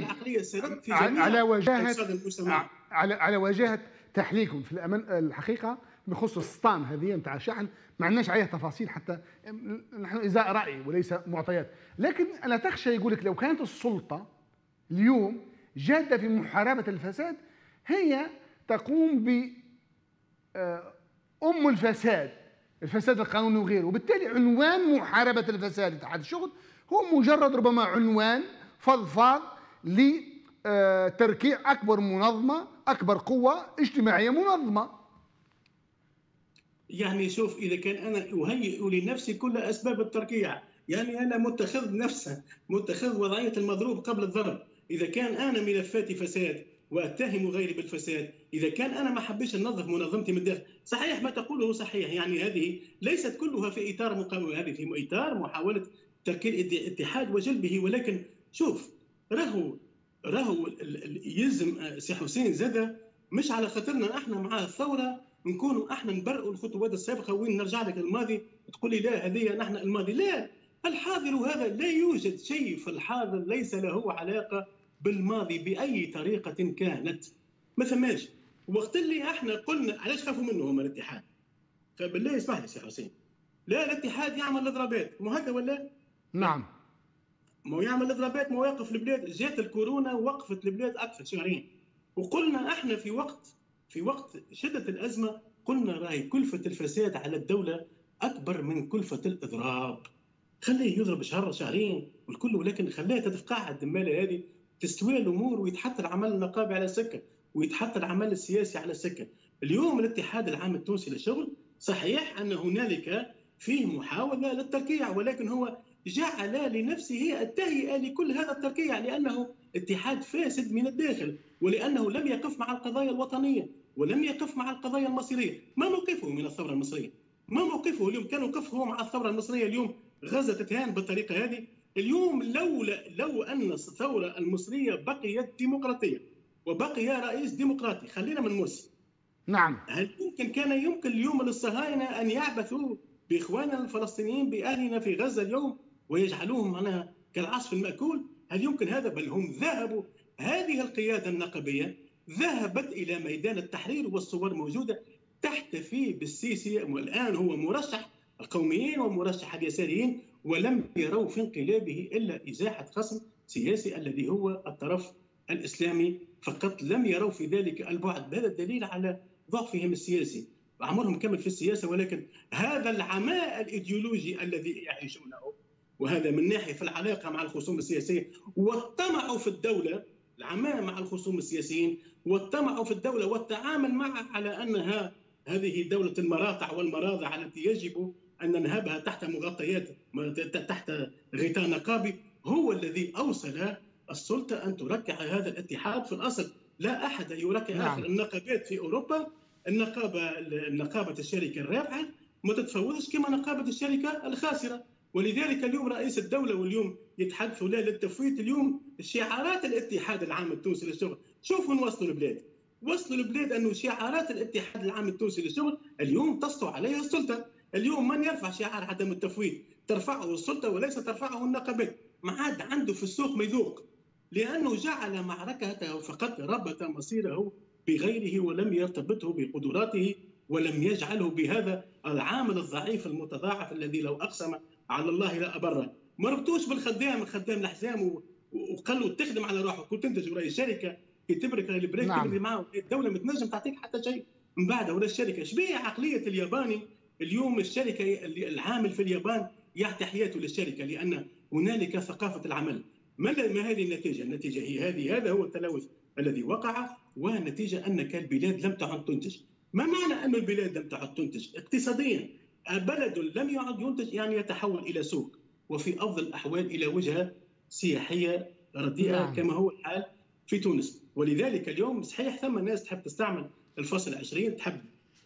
على وجهة تحليلكم في الحقيقة بخصوص السطام هذه نتاع الشحن ما عندناش عليها تفاصيل، حتى نحن إزاء رأي وليس معطيات. لكن أنا تخشى يقول لك لو كانت السلطة اليوم جادة في محاربة الفساد، هي تقوم ب الفساد القانوني وغيره، وبالتالي عنوان محاربة الفساد اتحاد الشغل هو مجرد ربما عنوان فضفاض لتركيع أكبر منظمة، أكبر قوة اجتماعية منظمة. يعني شوف، إذا كان أنا أهيئ لنفسي كل أسباب التركيع، يعني أنا متخذ وضعية المضروب قبل الضرب. إذا كان أنا ملفاتي فساد واتهم غيري بالفساد، اذا كان انا ما حبيش ننظف منظمتي من الداخل، صحيح ما تقوله صحيح، يعني هذه ليست كلها في اطار مقاومه، هذه في اطار محاوله تركيب اتحاد وجلبه. ولكن شوف، راهو يلزم سي حسين زاده مش على خاطرنا احنا مع الثوره نكونوا احنا نبرئوا الخطوات السابقه وين نرجع لك الماضي تقول لي لا هذه نحن الماضي. لا، الحاضر هذا لا يوجد شيء في الحاضر ليس له علاقه بالماضي بأي طريقة كانت، ما ثماش. وقت اللي احنا قلنا علاش خافوا منه هم الاتحاد، فبالله اسمح لي سي حسين، لا الاتحاد يعمل الاضرابات، مو هكا ولا؟ نعم. ما يعمل اضرابات مواقف البلاد. جات الكورونا وقفت البلاد اكثر شهرين، وقلنا احنا في وقت شده الازمه قلنا راهي كلفه الفساد على الدوله اكبر من كلفه الاضراب. خليه يضرب شهر شهرين والكل، ولكن خليها تتقاعد الماله هذه، تستوي الامور ويتحط العمل النقابي على السكه ويتحط العمل السياسي على السكه. اليوم الاتحاد العام التونسي للشغل صحيح ان هنالك فيه محاوله للتركيع، ولكن هو جعل لنفسه التهيئه لكل هذا التركيع، لانه اتحاد فاسد من الداخل، ولانه لم يقف مع القضايا الوطنيه ولم يقف مع القضايا المصيريه. ما موقفه من الثوره المصريه؟ ما موقفه اليوم؟ كان وقفه مع الثوره المصريه. اليوم غزه تتهان بالطريقه هذه. اليوم لو ان الثوره المصريه بقيت ديمقراطيه وبقي رئيس ديمقراطي، خلينا من مرسي، نعم، هل كان يمكن اليوم للصهاينه ان يعبثوا باخواننا الفلسطينيين باهلنا في غزه اليوم ويجعلوهم معناها كالعصف الماكول؟ هل يمكن هذا؟ بل هم ذهبوا، هذه القياده النقبيه ذهبت الى ميدان التحرير والصور موجوده تحتفي بالسيسي، والان هو مرشح القوميين ومرشح اليساريين، ولم يروا في انقلابه الا ازاحه خصم سياسي الذي هو الطرف الاسلامي فقط. لم يروا في ذلك البعد. هذا دليل على ضعفهم السياسي. عمرهم كمل في السياسه، ولكن هذا العماء الايديولوجي الذي يعيشونه، وهذا من ناحيه في العلاقه مع الخصوم السياسيه، والطمع في الدوله، العماء مع الخصوم السياسيين والطمع في الدوله والتعامل معها على انها هذه دوله المراقع والمراضع التي يجب ان ننهبها تحت مغطيات، تحت غطاء نقابي، هو الذي اوصل السلطه ان تركع هذا الاتحاد. في الاصل لا احد يركع اخر. النقابات في اوروبا، نقابه الشركه الرابحه ما تتفوضش كما نقابه الشركه الخاسره. ولذلك اليوم رئيس الدوله واليوم يتحدثوا لا للتفويت. اليوم شعارات الاتحاد العام التونسي للشغل، شوفوا وين وصلوا البلاد. وصلوا البلاد انه شعارات الاتحاد العام التونسي للشغل اليوم تسطو عليها السلطه. اليوم من يرفع شعار عدم التفويت ترفعه السلطه وليس ترفعه النقابات. ما عاد عنده في السوق ما يذوق، لانه جعل معركته فقط ربط مصيره بغيره ولم يرتبطه بقدراته، ولم يجعله بهذا العامل الضعيف المتضاعف الذي لو اقسم على الله لا أبره. ما ربطوش بالخدام، خدام الحزام وقال له تخدم على روحك وتنتج وراي الشركه كي تبرك البريك تبري معه. الدوله ما تنجم تعطيك حتى شيء من بعد ولا الشركه. شبيه عقليه الياباني اليوم؟ الشركه العامل في اليابان يعطي حياته للشركه لان هنالك ثقافه العمل. ما هذه النتيجه؟ النتيجه هي هذه. هذا هو التلوث الذي وقع، والنتيجه انك البلاد لم تعد تنتج. ما معنى ان البلاد لم تعد تنتج؟ اقتصاديا بلد لم يعد ينتج يعني يتحول الى سوق، وفي افضل الاحوال الى وجهه سياحيه رديئه كما هو الحال في تونس. ولذلك اليوم صحيح ثم ناس تحب تستعمل الفصل 20، تحب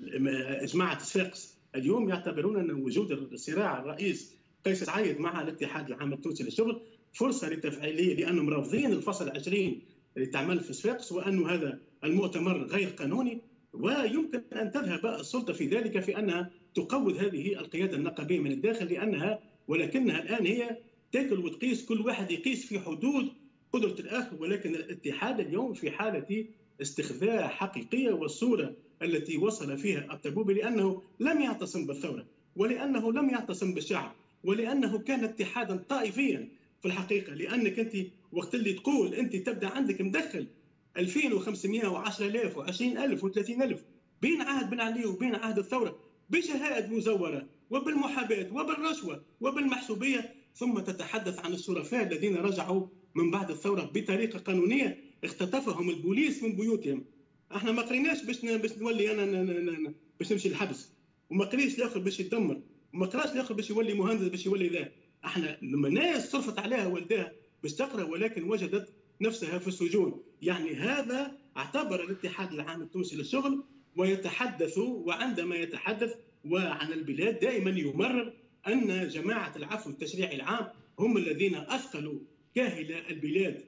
جماعه صفاقس اليوم يعتبرون ان وجود الصراع الرئيس قيس سعيد مع الاتحاد العام التونسي للشغل فرصه لتفعيليه، لانهم رافضين الفصل 20 اللي تعمل في صفاقس، وانه هذا المؤتمر غير قانوني. ويمكن ان تذهب السلطه في ذلك في انها تقوض هذه القياده النقابيه من الداخل، لانها ولكنها الان هي تاكل وتقيس، كل واحد يقيس في حدود قدره الاخر. ولكن الاتحاد اليوم في حاله استخفاء حقيقيه، والصوره التي وصل فيها الطبوبي لانه لم يعتصم بالثوره، ولانه لم يعتصم بالشعب، ولانه كان اتحادا طائفيا في الحقيقه. لانك انت وقت اللي تقول انت تبدا عندك مدخل 2500 و10000 و20000 و30000 بين عهد بن علي وبين عهد الثوره بشهائد مزوره وبالمحاباه وبالرشوه وبالمحسوبيه، ثم تتحدث عن الشرفاء الذين رجعوا من بعد الثوره بطريقه قانونيه اختطفهم البوليس من بيوتهم. احنا ما قريناش باش نولي انا باش نمشي الحبس، وما قريش الاخر باش يدمر، وما قراش الاخر باش يولي مهندس باش يولي ذا. احنا لما ناس صرفت عليها والدها باش تقرا ولكن وجدت نفسها في السجون. يعني هذا اعتبر الاتحاد العام التونسي للشغل ويتحدث، وعندما يتحدث وعن البلاد دائما يمرر ان جماعه العفو التشريعي العام هم الذين اثقلوا كاهل البلاد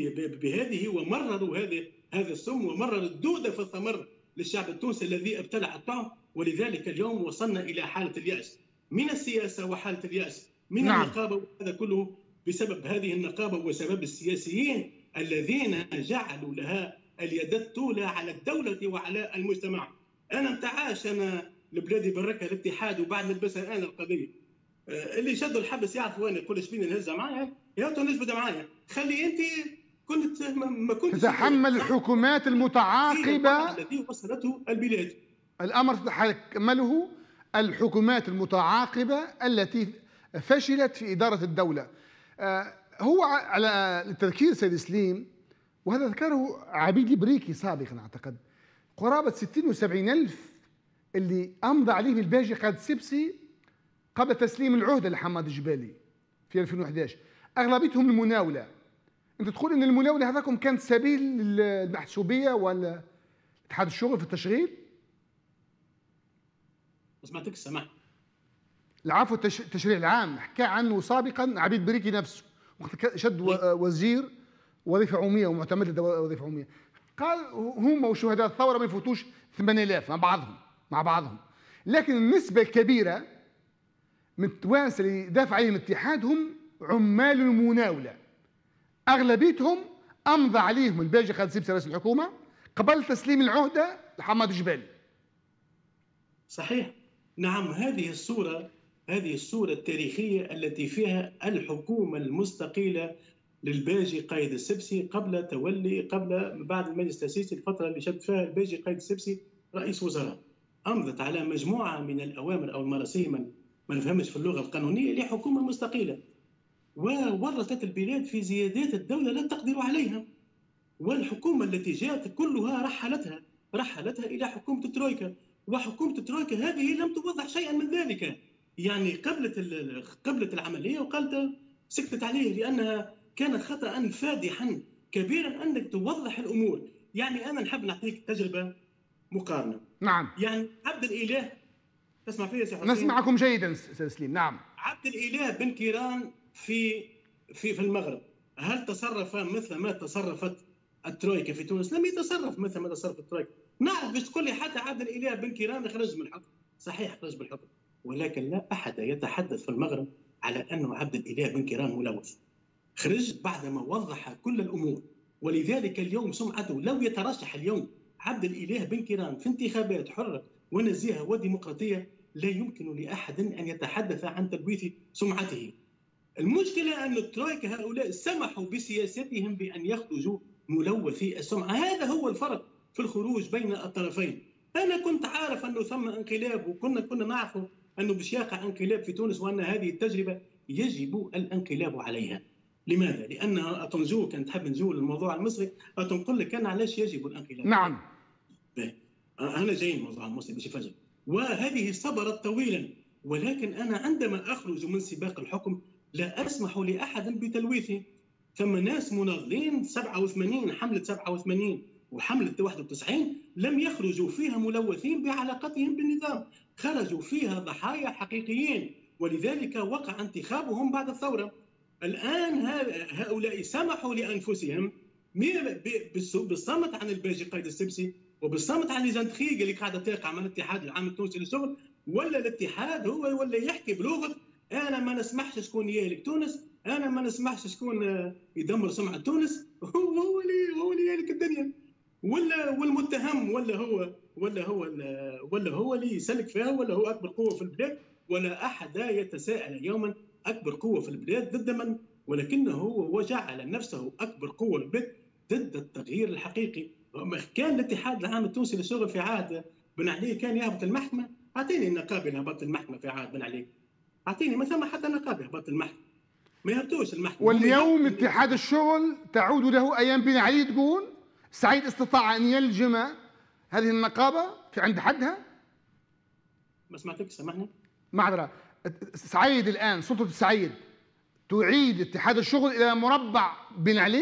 بهذه، ومرروا هذا السم، ومرر الدوده في الثمر للشعب التونسي الذي ابتلع الطعم. ولذلك اليوم وصلنا الى حاله الياس من السياسه وحاله الياس من النقابه، وهذا كله بسبب هذه النقابه وسبب السياسيين الذين جعلوا لها اليد الطولى على الدوله وعلى المجتمع. انا متعاش انا لبلادي بركها الاتحاد وبعد نلبسها انا القضيه. اللي شدوا الحبس يعرف وين، يقول شبين نهزها معايا يا تو نجبد معايا، خلي انت كنت ما كنتش تتحمل الحكومات المتعاقبه الذي وصلته البلاد. الامر تتحمله الحكومات المتعاقبه التي فشلت في اداره الدوله. هو على التذكير سيد سليم، وهذا ذكره عبيد البريكي سابقا اعتقد، قرابه 60 و70 الف اللي امضى عليهم الباجي قائد السبسي قبل تسليم العهده لحماد الجبالي في 2011، اغلبيتهم المناوله. انت تقول ان المناوله هذاكم كانت سبيل المحسوبيه ولا اتحاد الشغل في التشغيل؟ ما سمعتك السماح. العفو، التشريع العام حكى عنه سابقا عبيد بريكي نفسه، وقت شد وزير وظيفه عموميه ومعتمد وظيفه عموميه، قال هم وشهداء الثوره ما يفوتوش 8000 مع بعضهم، لكن النسبه الكبيره من التوانسه اللي دافع عليهم الاتحاد هم عمال المناوله، اغلبيتهم امضى عليهم الباجي خالد سيبسي رئيس الحكومه قبل تسليم العهده لحماد الجبالي. صحيح، نعم. هذه الصورة التاريخية التي فيها الحكومة المستقيلة للباجي قايد السبسي قبل بعد المجلس التأسيسي، الفترة اللي شد فيها الباجي قايد السبسي رئيس وزراء، أمضت على مجموعة من الأوامر أو المراسيم ما نفهمش في اللغة القانونية لحكومة مستقيلة، وورطت البلاد في زيادات الدولة لا تقدر عليها، والحكومة التي جاءت كلها رحلتها إلى حكومة الترويكا، وحكومة الترويكا هذه لم توضح شيئا من ذلك، يعني قبلت العملية وقالت سكتت عليه لأنها كانت خطأ فادحا كبيرا أنك توضح الأمور. يعني أنا نحب نعطيك تجربة مقارنة. نعم. يعني عبد الإله، تسمع فيا سي حسين؟ نسمعكم جيدا سيد سليم. نعم. عبد الإله بن كيران في المغرب، هل تصرف مثل ما تصرفت الترويكا في تونس؟ لم يتصرف مثل ما تصرف الترويكا. نعرف باش تقول لي حتى عبد الإله بن كيران خرج من الحكم، صحيح خرج من الحكم، ولكن لا أحد يتحدث في المغرب على أنه عبد الإله بن كيران ملوث. خرج بعدما وضح كل الأمور، ولذلك اليوم سمعته لو يترشح اليوم عبد الإله بن كيران في انتخابات حرة ونزيهة وديمقراطية لا يمكن لأحد أن يتحدث عن تلويث سمعته. المشكلة أن الترويكا هؤلاء سمحوا بسياستهم بأن يخرجوا ملوثي السمعة، هذا هو الفرق في الخروج بين الطرفين. أنا كنت عارف أنه ثم انقلاب، وكنا نعرف أنه باش يقع انقلاب في تونس، وأن هذه التجربة يجب الانقلاب عليها. لماذا؟ لأن أتنجو كان تحب نجول الموضوع المصري، أتنقل لك أنا علاش يجب الانقلاب. نعم. أنا جاي الموضوع المصري باش يفجر، وهذه صبرت طويلا، ولكن أنا عندما أخرج من سباق الحكم لا أسمح لأحد بتلويثه. ثم ناس مناضلين 87 حملة 87 وحملة 91 لم يخرجوا فيها ملوثين بعلاقتهم بالنظام، خرجوا فيها ضحايا حقيقيين، ولذلك وقع انتخابهم بعد الثورة. الآن هؤلاء سمحوا لأنفسهم بالصمت عن الباجي قايد السبسي وبالصمت عن لجنة خيق اللي قاعدة تقع من الاتحاد العام التونسي للشغل، ولا الاتحاد هو ولا يحكي بلغة أنا ما نسمحش شكون يهلك تونس، أنا ما نسمحش شكون يدمر سمعة تونس، هو اللي يهلك الدنيا، والمتهم ولا هو اللي يسلك فيها، ولا هو أكبر قوة في البلاد، ولا أحد يتساءل يوما أكبر قوة في البلاد ضد من، ولكنه هو وجعل نفسه أكبر قوة في البلاد ضد التغيير الحقيقي. كان الاتحاد العام التونسي للشغل في عهد بن علي كان يهبط المحكمة، أعطيني النقابة اللي هبط المحكمة في عهد بن علي، أعطيني ما ثم حتى نقابة هبط المحكمة، ما يهبطوش المحكمة. واليوم اتحاد الشغل تعود له أيام بن علي، تقول سعيد استطاع أن يلجم هذه النقابة في عند حدها؟ ما سمعتك، سامحني. معذرة، سعيد الآن سلطة سعيد تعيد اتحاد الشغل إلى مربع بن علي؟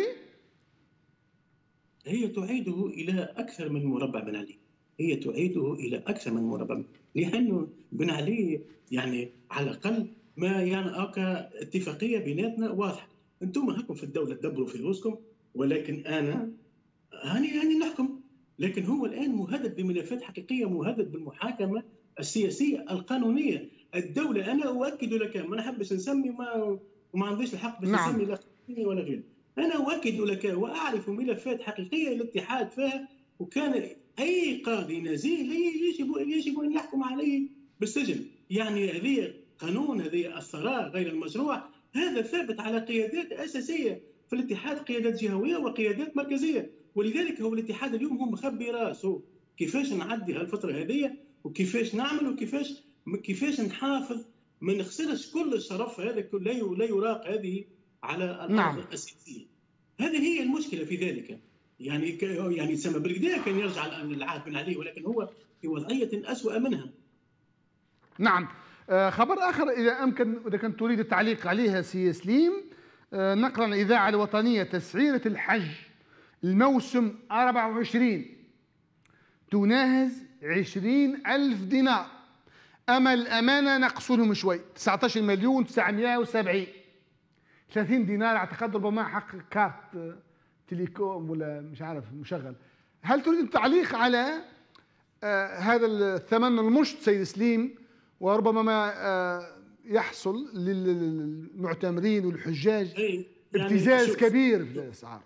هي تعيده إلى أكثر من مربع بن علي، هي تعيده إلى أكثر من مربع، لأنه بن علي يعني على الأقل ما يعني اتفاقية بيناتنا واضحة، أنتم هكم في الدولة تدبروا في رؤوسكم، ولكن أنا هاني نحكم. لكن هو الآن مهدد بملفات حقيقية، مهدد بالمحاكمة السياسية القانونية. الدولة أنا أؤكد لك، ما نحبش نسمي وما عنديش الحق باش نسمي لا قانوني ولا غير، أنا أؤكد لك وأعرف ملفات حقيقية الاتحاد فيها، وكان أي قاضي نزيه يجب أن يحكم عليه بالسجن. يعني هذه قانون هذه الثراء غير المشروع هذا ثابت على قيادات اساسيه في الاتحاد، قيادات جهويه وقيادات مركزيه. ولذلك هو الاتحاد اليوم هو مخبي راسه كيفاش نعدي هالفتره هذه وكيفاش نعمل وكيفاش نحافظ ما نخسرش كل الشرف هذا لا يراق هذه على الارض السياسيه. هذه هي المشكله في ذلك. يعني سما بالكدا كان يرجع العهد بن علي، ولكن هو في وضعيه اسوأ منها. نعم. خبر اخر اذا كنت تريد التعليق عليها سي سليم، نقلا عن الاذاعه الوطنيه: تسعيره الحج الموسم 24 تناهز 20,000 دينار. الأمانة نقصوا شوي، 19 مليون 970. 30 دينار اعتقد ربما حق كارت تليكوم ولا مش عارف مشغل. هل تريد التعليق على هذا الثمن المشت سيد سليم، وربما ما يحصل للمعتمرين والحجاج ابتزاز كبير في الأسعار؟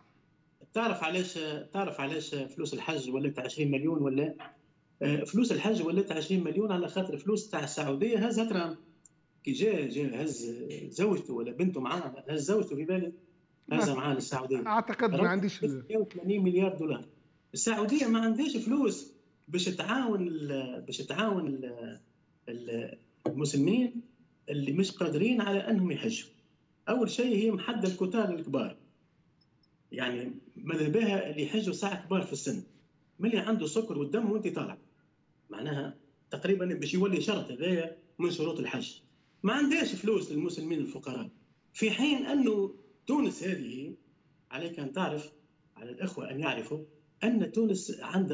تعرف علاش فلوس الحج ولات 20 مليون ولا فلوس الحج ولات 20 مليون؟ على خاطر فلوس تاع السعوديه هزها ترامب كي جا هز زوجته ولا بنته معاه، هز زوجته في بالك هزها معاه للسعوديه. اعتقد ما عنديش 80 مليار دولار. السعوديه ما عندهاش فلوس باش تعاون المسلمين اللي مش قادرين على انهم يحجوا. اول شيء هي محدده الكتار الكبار، يعني ماذا بها اللي يحجوا ساعه كبار في السن، ملي عنده سكر والدم وانت طالع، معناها تقريبا باش يولي شرط هذايا من شروط الحج. ما عندهاش فلوس للمسلمين الفقراء، في حين انه تونس هذه عليك ان تعرف، على الاخوه ان يعرفوا ان تونس عندها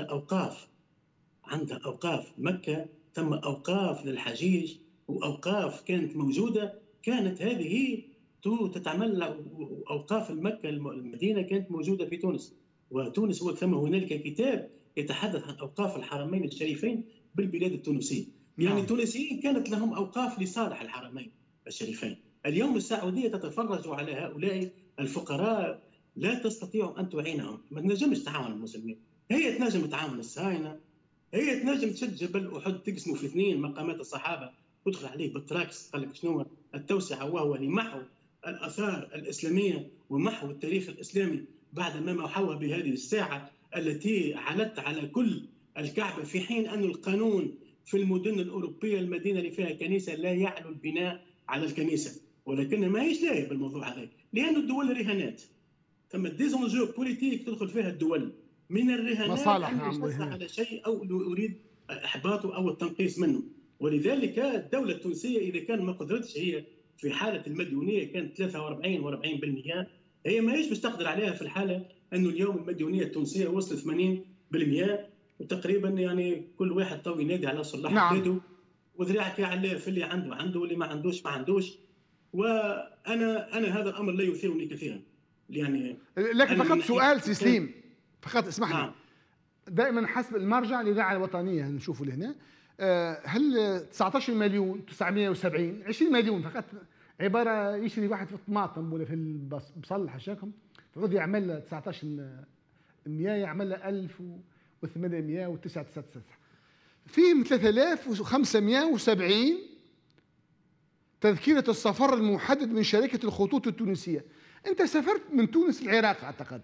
اوقاف مكه، ثم اوقاف للحجيج واوقاف كانت موجوده، كانت هذه تتعمل اوقاف المكه المدينه كانت موجوده في تونس. وتونس ثم هنالك كتاب يتحدث عن اوقاف الحرمين الشريفين بالبلاد التونسيه. يعني التونسيين كانت لهم اوقاف لصالح الحرمين الشريفين. اليوم السعوديه تتفرج على هؤلاء الفقراء، لا تستطيع ان تعينهم. ما تنجمش تعاون المسلمين، هي تنجم تعاون الصهاينه، هي تنجم تشد جبل احد تقسمه في اثنين مقامات الصحابه وتدخل عليه بالتراكس، قال لك شنو التوسعه، وهو لمحو الاثار الاسلاميه ومحو التاريخ الاسلامي بعد ما محوها بهذه الساعه التي علت على كل الكعبه، في حين ان القانون في المدن الاوروبيه المدينه اللي فيها كنيسه لا يعلو البناء على الكنيسه، ولكن ما هيش لاهي بالموضوع هذا، لأن الدول رهانات. ثم ديزونجو بوليتيك تدخل فيها الدول من الرهانات مصالح. على شيء او اريد احباطه او التنقيص منه. ولذلك الدوله التونسيه اذا كان ما قدرتش هي في حاله المديونيه كانت 43 و40%، هي ما هيش باش تقدر عليها في الحاله انه اليوم المديونيه التونسيه وصلت 80%، وتقريبا يعني كل واحد تو ينادي على صلاح بلاده وذراعك يعلى في اللي عنده واللي ما عندوش. وانا هذا الامر لا يثيرني كثيرا. يعني لكن فقط سؤال سليم، فقط اسمح لي. دائما حسب المرجع الاذاعه الوطنيه نشوفوا لهنا، هل 19 مليون 970 20 مليون فقط عباره يشري واحد في الطماطم ولا في البصل حشاكم المفروض يعمل 19,100 يعمل له 1,809 فيهم 3,570 تذكرة السفر المحدد من شركة الخطوط التونسية. أنت سافرت من تونس للعراق أعتقد،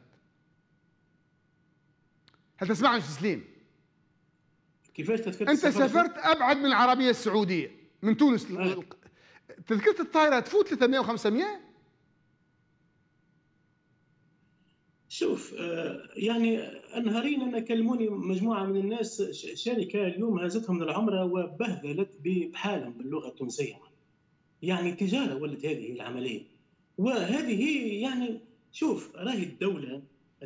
هل تسمعني سليم؟ كيفاش تذكرة أنت سافرت أبعد من العربية السعودية من تونس تذكرة الطائرة تفوت 300 و500؟ شوف يعني النهارين أنا كلموني مجموعة من الناس، شركة اليوم هزتهم للعمرة وبهذلت بحالهم باللغة التونسية. يعني تجارة ولت هذه العملية. وهذه يعني شوف راهي الدولة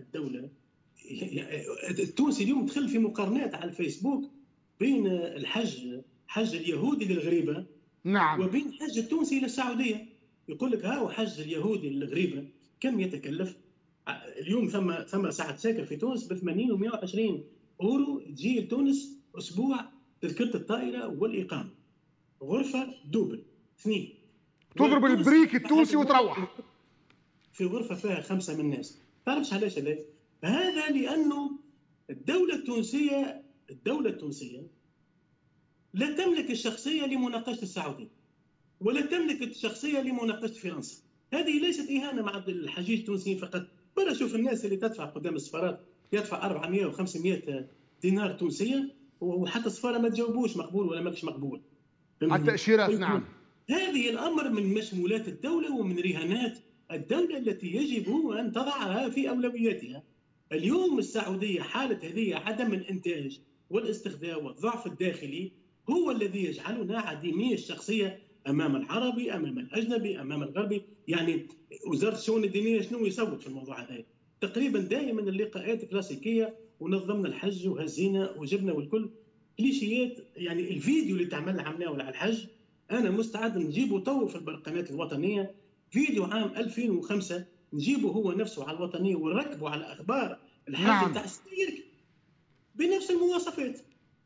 التونسي اليوم دخل في مقارنات على الفيسبوك بين حج اليهودي للغريبة وبين حج التونسي للسعودية. يقول لك هاو حج اليهودي للغريبة كم يتكلف؟ اليوم ثم ساعة ساكن في تونس ب 80 و 120 اورو تجي لتونس اسبوع تذكرة الطائرة والإقامة، غرفة دوبل 2 تضرب البريك التونسي وتروح في غرفة فيها 5 من الناس. تعرفش علاش هذا؟ لأنه الدولة التونسية لا تملك الشخصية لمناقشة السعودية. ولا تملك الشخصيه لمناقشه فرنسا. هذه ليست اهانه مع الحجيج التونسيين فقط، بل شوف الناس اللي تدفع قدام السفارات يدفع 400 و500 دينار تونسيه وحتى السفاره ما تجاوبوش مقبول ولا ماكش مقبول. على التاشيرات. نعم. هذه الامر من مشمولات الدوله ومن رهانات الدوله التي يجب ان تضعها في اولوياتها. اليوم السعوديه حاله هذه عدم الانتاج والاستخدام والضعف الداخلي هو الذي يجعلنا عديمي الشخصيه امام العربي، امام الاجنبي، امام الغربي. يعني وزاره الشؤون الدينيه شنو يصوت في الموضوع هذا؟ تقريبا دائما اللقاءات كلاسيكيه ونظمنا الحج وهزينا وجبنا والكل كليشيات. يعني الفيديو اللي عملناه على الحج انا مستعد نجيبه تو في القناه الوطنيه، فيديو عام 2005 نجيبه هو نفسه على الوطنيه ونركبه على اخبار الحج تاع السير بنفس المواصفات.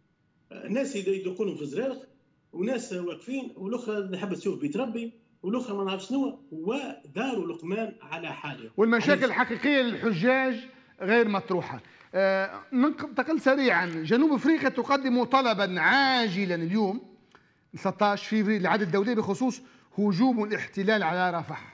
ناس يدقونهم في الزرارق وناس واقفين والاخرى حابه تشوف بيت ربي والاخرى ما نعرف شنو، وداروا لقمان على حاله. والمشاكل الحقيقيه للحجاج غير مطروحه. ننتقل سريعا. جنوب افريقيا تقدم طلبا عاجلا اليوم 13 فبراير للعدل الدولي بخصوص هجوم الاحتلال على رفح.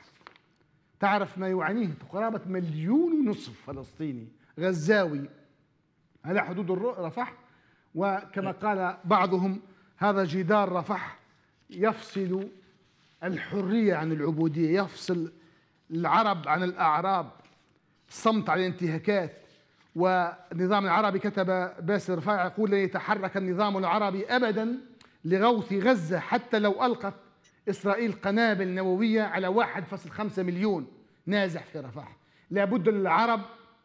تعرف ما يعانيه قرابه 1.5 مليون فلسطيني غزاوي على حدود رفح، وكما قال بعضهم هذا جدار رفح يفصل الحرية عن العبودية، يفصل العرب عن الأعراب، الصمت على الانتهاكات. والنظام العربي كتب باسل رفاعي يقول لن يتحرك النظام العربي أبدا لغوث غزة حتى لو ألقت إسرائيل قنابل نووية على 1.5 مليون نازح في رفح. لابد للعرب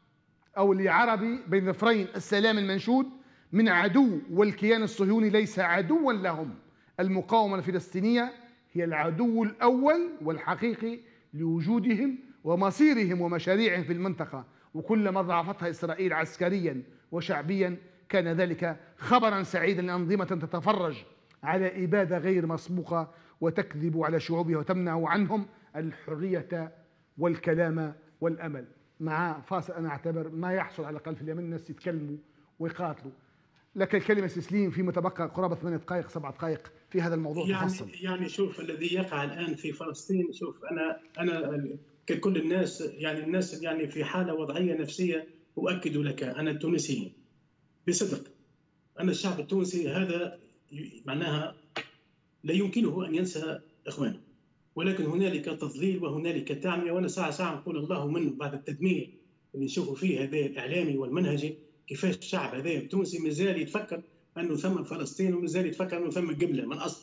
أو لعربي بين ظفرين السلام المنشود من عدو، والكيان الصهيوني ليس عدوا لهم. المقاومة الفلسطينية هي العدو الأول والحقيقي لوجودهم ومصيرهم ومشاريعهم في المنطقة، وكلما ضعفتها إسرائيل عسكريا وشعبيا كان ذلك خبرا سعيدا لأنظمة تتفرج على إبادة غير مسبوقة وتكذب على شعوبها وتمنع عنهم الحرية والكلام والأمل. مع فاصل أنا أعتبر ما يحصل على الأقل في اليمن الناس يتكلموا ويقاتلوا. لك الكلمة سليم في متبقى قرابة 8 دقائق 7 دقائق في هذا الموضوع. تفصل. يعني شوف الذي يقع الآن في فلسطين، شوف أنا ككل الناس يعني الناس يعني في حالة وضعية نفسية. أؤكد لك أنا التونسي بصدق، أن الشعب التونسي هذا معناها لا يمكنه أن ينسى إخوانه، ولكن هنالك تضليل وهنالك تعمية. وأنا ساعة نقول الله منه بعد التدمير اللي نشوفوا فيه هذا الإعلامي والمنهجي، كيفاش الشعب هذا التونسي مازال يتفكر أنه ثم فلسطين ومازال يتفكر أنه ثم قبلة من أصل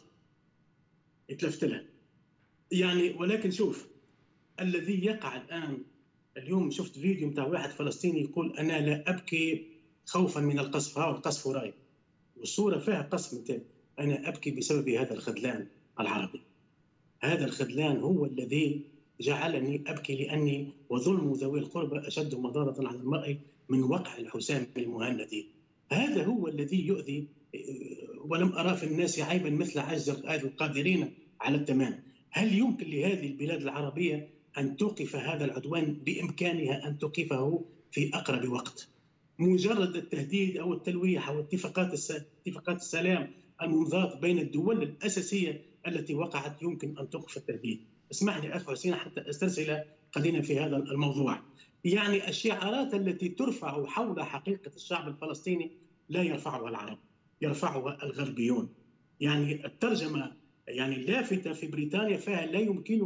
يتلفت لها يعني. ولكن شوف الذي يقع الآن. اليوم شفت فيديو متاع واحد فلسطيني يقول أنا لا أبكي خوفا من القصف، ها القصف وراي، والصورة فيها قصف متاع أنا أبكي بسبب هذا الخذلان العربي. هذا الخذلان هو الذي جعلني أبكي، لأني وظلم ذوي القربى أشد مضارة على المرء من وقع الحسام المهندي. هذا هو الذي يؤذي، ولم أرى في الناس عيبا مثل عجز القادرين على التمام. هل يمكن لهذه البلاد العربية أن توقف هذا العدوان؟ بإمكانها أن توقفه في أقرب وقت. مجرد التهديد أو التلويح أو اتفاقات السلام المنضاد بين الدول الأساسية التي وقعت يمكن أن توقف التهديد. اسمح لي أخ حسين حتى أسترسل قليلا في هذا الموضوع. يعني الشعارات التي ترفع حول حقيقة الشعب الفلسطيني لا يرفعها العرب، يرفعها الغربيون. يعني الترجمة يعني لافتة في بريطانيا فيها لا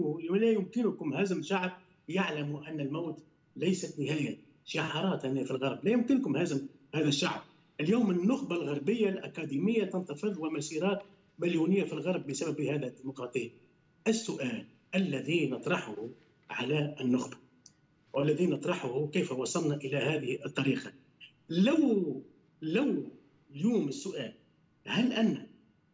يمكنكم هزم شعب يعلم أن الموت ليست نهاية. شعارات هنا في الغرب لا يمكنكم هزم هذا الشعب. اليوم النخبة الغربية الأكاديمية تنتفض ومسيرات مليونية في الغرب بسبب هذا الديمقراطية. السؤال الذي نطرحه على النخبة والذي نطرحه كيف وصلنا إلى هذه الطريقة. لو اليوم السؤال هل أن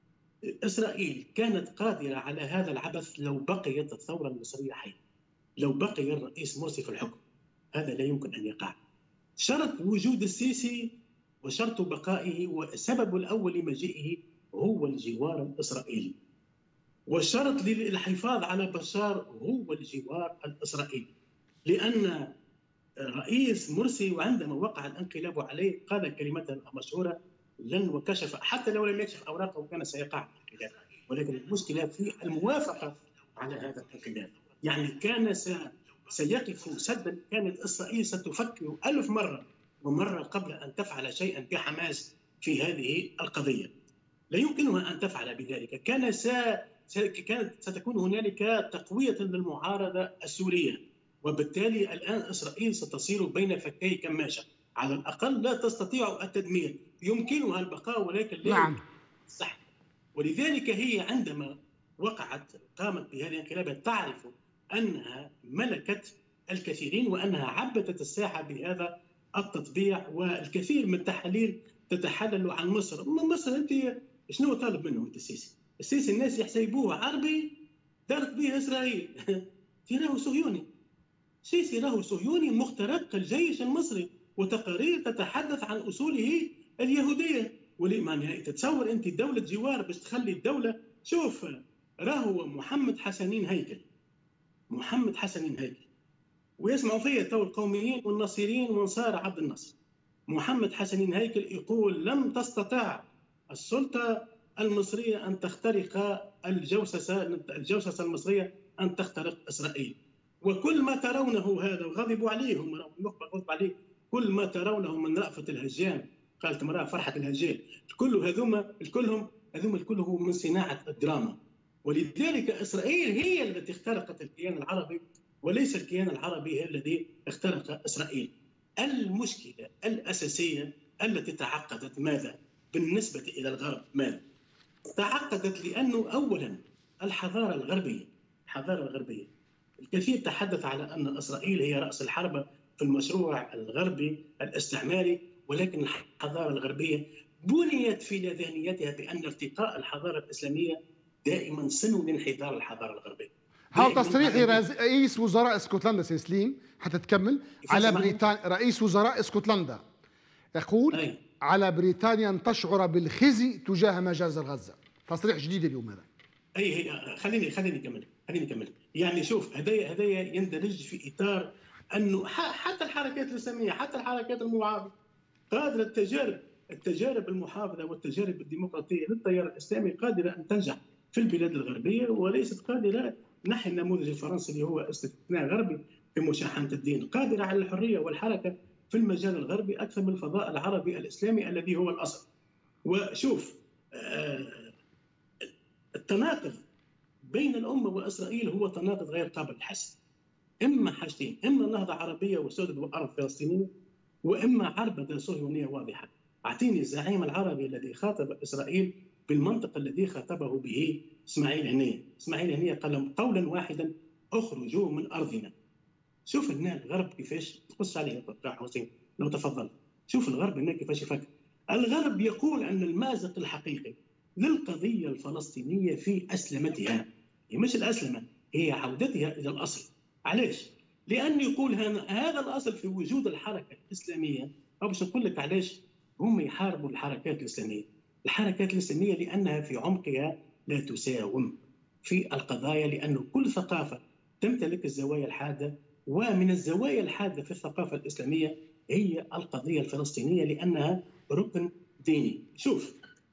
إسرائيل كانت قادرة على هذا العبث لو بقيت الثورة المصرية حية، لو بقي الرئيس مرسي في الحكم؟ هذا لا يمكن أن يقع. شرط وجود السيسي وشرط بقائه والسبب الأول لمجيئه هو الجوار الإسرائيلي، والشرط للحفاظ على بشار هو الجوار الإسرائيلي. لأن رئيس مرسي وعندما وقع الانقلاب عليه قال كلمته المشهورة لن وكشف حتى لو لم يكشف أوراقه كان سيقع الانقلاب. ولكن المشكلة في الموافقة على هذا الانقلاب. يعني كان سيقف سدا، كانت إسرائيل ستفكر 1000 مرة ومرة قبل أن تفعل شيئا بحماس في هذه القضية. لا يمكنها أن تفعل بذلك. كانت ستكون هنالك تقوية للمعارضة السورية، وبالتالي الآن إسرائيل ستصير بين فكي كماشة. على الأقل لا تستطيع التدمير، يمكنها البقاء ولكن لا صح. ولذلك هي عندما قامت بهذه الانقلابات تعرف أنها ملكت الكثيرين وأنها عبثت الساحة بهذا التطبيع. والكثير من التحاليل تتحلل عن مصر. مصر أنت شنو طالب منه أنت؟ السيسي الناس يحسبوه عربي دارت به إسرائيل راهو صهيوني. السيسي راهو صهيوني مخترق الجيش المصري، وتقارير تتحدث عن أصوله اليهودية. ولما تتصور أنت دولة جوار باش تخلي الدولة؟ شوف، راهو محمد حسنين هيكل ويسمعوا فيها تو القوميين والنصيريين وانصار عبد الناصر. محمد حسنين هيكل يقول لم تستطع السلطة المصرية أن تخترق الجوسسة المصرية أن تخترق إسرائيل. وكل ما ترونه هذا، وغضبوا عليهم النخبة غضب عليه، كل ما ترونه من رأفة الهجان، قالت امرأة فرحة الهجان، كلهم من صناعة الدراما. ولذلك إسرائيل هي التي اخترقت الكيان العربي وليس الكيان العربي الذي اخترق إسرائيل. المشكلة الأساسية التي تعقدت ماذا؟ بالنسبة إلى الغرب ماذا؟ تعقدت لأنه أولا الحضارة الغربية الكثير تحدث على أن إسرائيل هي رأس الحربة في المشروع الغربي الاستعماري، ولكن الحضارة الغربية بنيت في ذهنيتها بأن ارتقاء الحضارة الإسلامية دائما سن لانحدار الحضارة الغربية. هذا تصريح رئيس وزراء اسكتلندا سيسليم حتى تكمل على بريطانيا. رئيس وزراء اسكتلندا يقول على بريطانيا أن تشعر بالخزي تجاه مجازر غزة. تصريح جديد اليوم هذا. خليني أكمل. يعني شوف، هدايا يندرج في إطار أنه حتى الحركات الإسلامية، حتى الحركات المعارضة قادرة التجارب المحافظة والتجارب الديمقراطية للتيار الإسلامي قادرة أن تنجح في البلاد الغربية، وليست قادرة نحن النموذج الفرنسي اللي هو استثناء غربي في مشاحنة الدين، قادرة على الحرية والحركة في المجال الغربي أكثر من الفضاء العربي الإسلامي الذي هو الأصل. وشوف، التناقض بين الأمة وإسرائيل هو تناقض غير قابل للحسم. إما حاجتين، إما نهضة عربية وسدد وأرض فلسطينية، وإما عربدة صهيونية واضحة. أعطيني الزعيم العربي الذي خاطب إسرائيل بالمنطق الذي خاطبه به إسماعيل هنية قال قولا واحدا: اخرجوا من أرضنا. شوف هنا الغرب كيفاش تقص عليه حسين لو تفضل. شوف الغرب هنا كيفاش يفكر. الغرب يقول أن المازق الحقيقي للقضية الفلسطينية في أسلمتها، هي مش الأسلمة، هي عودتها إلى الأصل. علاش؟ لأن يقول هذا الأصل في وجود الحركة الإسلامية. أو باش نقول لك علاش هم يحاربوا الحركات الإسلامية. الحركات الإسلامية لأنها في عمقها لا تساوم في القضايا، لأن كل ثقافة تمتلك الزوايا الحادة، ومن الزوايا الحادة في الثقافة الإسلامية هي القضية الفلسطينية لأنها ركن ديني. شوف،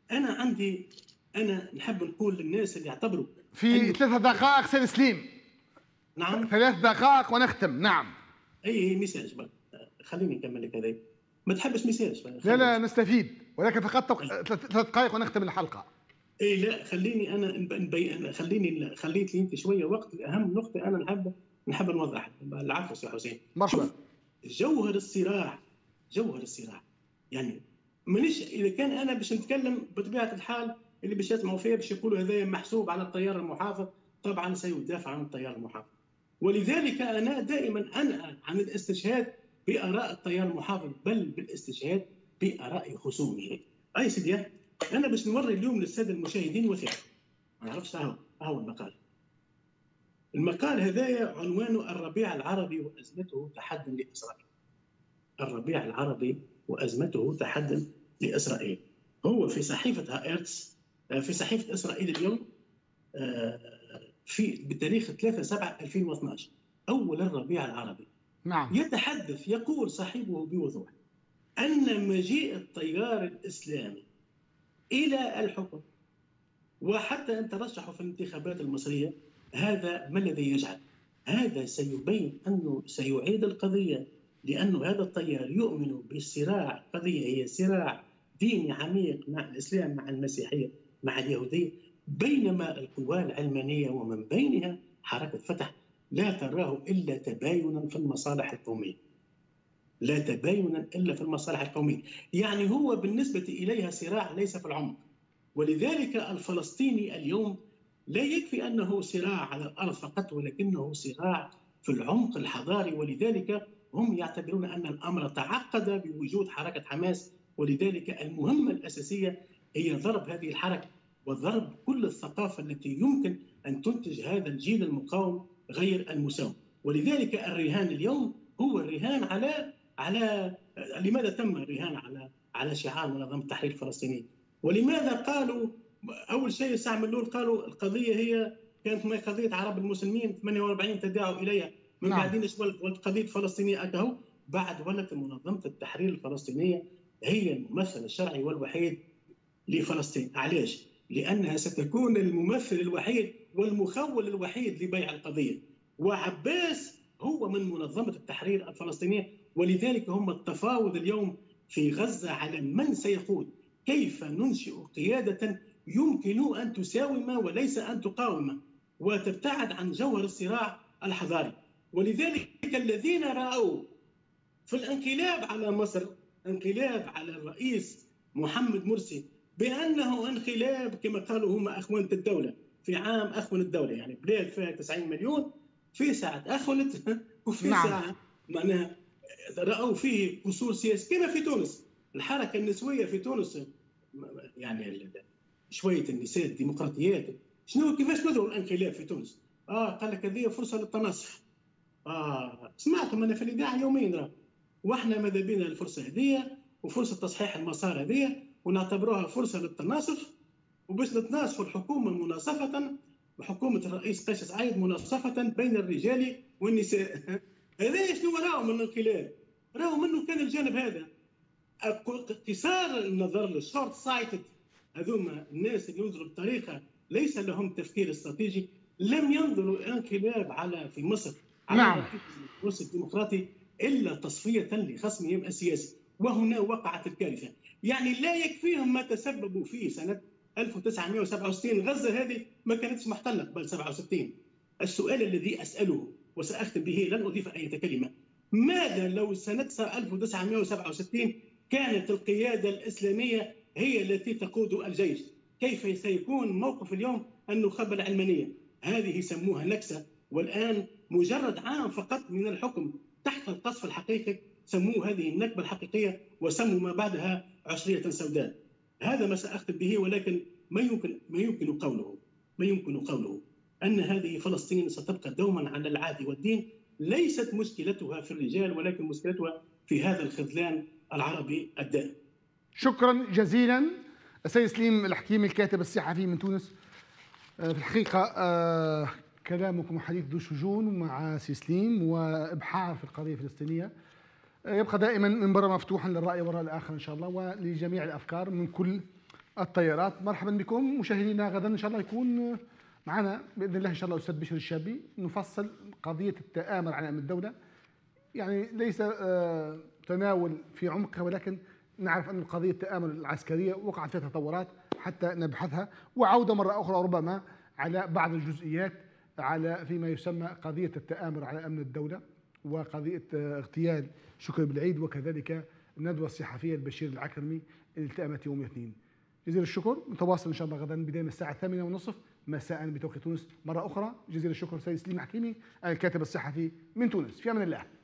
أنا نحب نقول للناس اللي يعتبروا في 3 دقائق سيد سليم. نعم 3 دقائق ونختم. نعم. أي ميساج بقى. خليني نكمل لك هذا. ما تحبش ميساج؟ لا نستفيد، ولكن فقط 3 دقائق ونختم الحلقة. لا خليني أنا خليت لي أنت شوية وقت. أهم نقطة أنا نحب نوضح. العفو سي حسين. مرحبا. جوهر الصراع يعني مانيش اذا كان انا باش نتكلم بطبيعه الحال اللي باش يسمعوا فيها باش يقولوا هذا محسوب على التيار المحافظ. طبعا سيدافع عن التيار المحافظ، ولذلك انا دائما انأى عن الاستشهاد باراء التيار المحافظ، بل بالاستشهاد باراء خصومه. اي سيدي، انا باش نوري اليوم للساده المشاهدين وثيقه ما نعرفش هو المقال هذايا عنوانه الربيع العربي وازمته تحدي لاسرائيل. الربيع العربي وازمته تحدي لاسرائيل. هو في صحيفه هائرتز، في صحيفه اسرائيل اليوم، بتاريخ 3/7/2012، اول الربيع العربي. نعم. يتحدث، يقول صاحبه بوضوح ان مجيء التيار الاسلامي الى الحكم وحتى أن ترشحوا في الانتخابات المصرية. هذا ما الذي يجعل؟ هذا سيبين أنه سيعيد القضية، لأن هذا التيار يؤمن بالصراع. قضية هي صراع ديني عميق مع الإسلام، مع المسيحية، مع اليهودية، بينما القوى العلمانية ومن بينها حركة فتح لا تراه إلا تباينا في المصالح القومية، لا تباينا إلا في المصالح القومية. يعني هو بالنسبة إليها صراع ليس في العمق. ولذلك الفلسطيني اليوم لا يكفي أنه صراع على الأرض فقط، ولكنه صراع في العمق الحضاري. ولذلك هم يعتبرون أن الأمر تعقد بوجود حركة حماس، ولذلك المهمة الأساسية هي ضرب هذه الحركة وضرب كل الثقافة التي يمكن أن تنتج هذا الجيل المقاوم غير المساوم. ولذلك الرهان اليوم هو الرهان على لماذا تم الرهان على شعار منظمة التحرير الفلسطيني؟ ولماذا قالوا أول شيء ساعة ملول قالوا القضية هي كانت قضية عرب المسلمين 48 تداعوا إليها من بعدين والقضية الفلسطينية أكهو بعد ولت منظمة التحرير الفلسطينية هي الممثل الشرعي والوحيد لفلسطين. علاش؟ لأنها ستكون الممثل الوحيد والمخول الوحيد لبيع القضية، وعباس هو من منظمة التحرير الفلسطينية. ولذلك هم التفاوض اليوم في غزة على من سيقود، كيف ننشئ قيادة يمكن أن تساوم وليس أن تقاوم وتبتعد عن جوهر الصراع الحضاري. ولذلك الذين رأوا في الانقلاب على مصر، انقلاب على الرئيس محمد مرسي، بأنه انقلاب كما قالوا هم أخونة الدولة في عام أخون الدولة، يعني بلاد فيها 90 مليون في ساعة أخونت وفي ساعة معناها رأوا فيه قصور سياسي كما في تونس. الحركة النسوية في تونس يعني شوية النساء الديمقراطيات شنو كيفاش ندروا الانقلاب في تونس؟ قال لك هذه فرصة للتناصف. سمعتم أنا في الإذاعة يومين واحنا ماذا بينا الفرصة هذه وفرصة تصحيح المسار هذه ونعتبروها فرصة للتناصف، وباش نتناصفوا الحكومة مناصفة وحكومة الرئيس قيس سعيد مناصفة بين الرجال والنساء. هذا شنو راهو من الانقلاب؟ راهو منه كان الجانب هذا قصار النظر للشورت سايتد، هذوما الناس اللي ينظروا بطريقة ليس لهم تفكير استراتيجي، لم ينظروا الانقلاب على في مصر على الرئيس الديمقراطي إلا تصفية لخصمهم السياسي، وهنا وقعت الكارثة. يعني لا يكفيهم ما تسببوا فيه سنة 1967. غزة هذه ما كانتش محتلة قبل 67. السؤال الذي أسأله وسأختم به لن أضيف أي كلمة، ماذا لو سنة 1967 كانت القيادة الإسلامية هي التي تقود الجيش؟ كيف سيكون موقف اليوم النخبة العلمانية؟ هذه سموها نكسة، والآن مجرد عام فقط من الحكم تحت القصف الحقيقي سموه هذه النكبة الحقيقية وسموا ما بعدها عشرية سوداء. هذا ما سأختم به، ولكن ما يمكن قوله أن هذه فلسطين ستبقى دوما على العهد والدين. ليست مشكلتها في الرجال ولكن مشكلتها في هذا الخذلان العربي الدائم. شكرا جزيلا السيد سليم الحكيمي الكاتب الصحفي من تونس. في الحقيقة كلامكم حديث ذو شجون مع سي سليم وإبحار في القضية الفلسطينية يبقى دائما منبر مفتوحا للرأي وراء الآخر إن شاء الله ولجميع الأفكار من كل التيارات. مرحبا بكم مشاهدينا. غدا إن شاء الله يكون معنا بإذن الله إن شاء الله أستاذ بشر الشابي نفصل قضية التآمر على أمن الدولة، يعني ليس تناول في عمقها ولكن نعرف أن قضية التآمر العسكرية وقعت فيها تطورات حتى نبحثها، وعودة مرة أخرى ربما على بعض الجزئيات على فيما يسمى قضية التآمر على أمن الدولة وقضية اغتيال شكري بالعيد وكذلك الندوة الصحفية البشير العكرمي اللي التأمت يوم الاثنين. جزيل الشكر. نتواصل إن شاء الله غدا بداية من الساعة 8:30 مساء بتوقيت تونس مرة أخرى. جزيل الشكر سيد سليم الحكيمي الكاتب الصحفي من تونس. في أمان الله.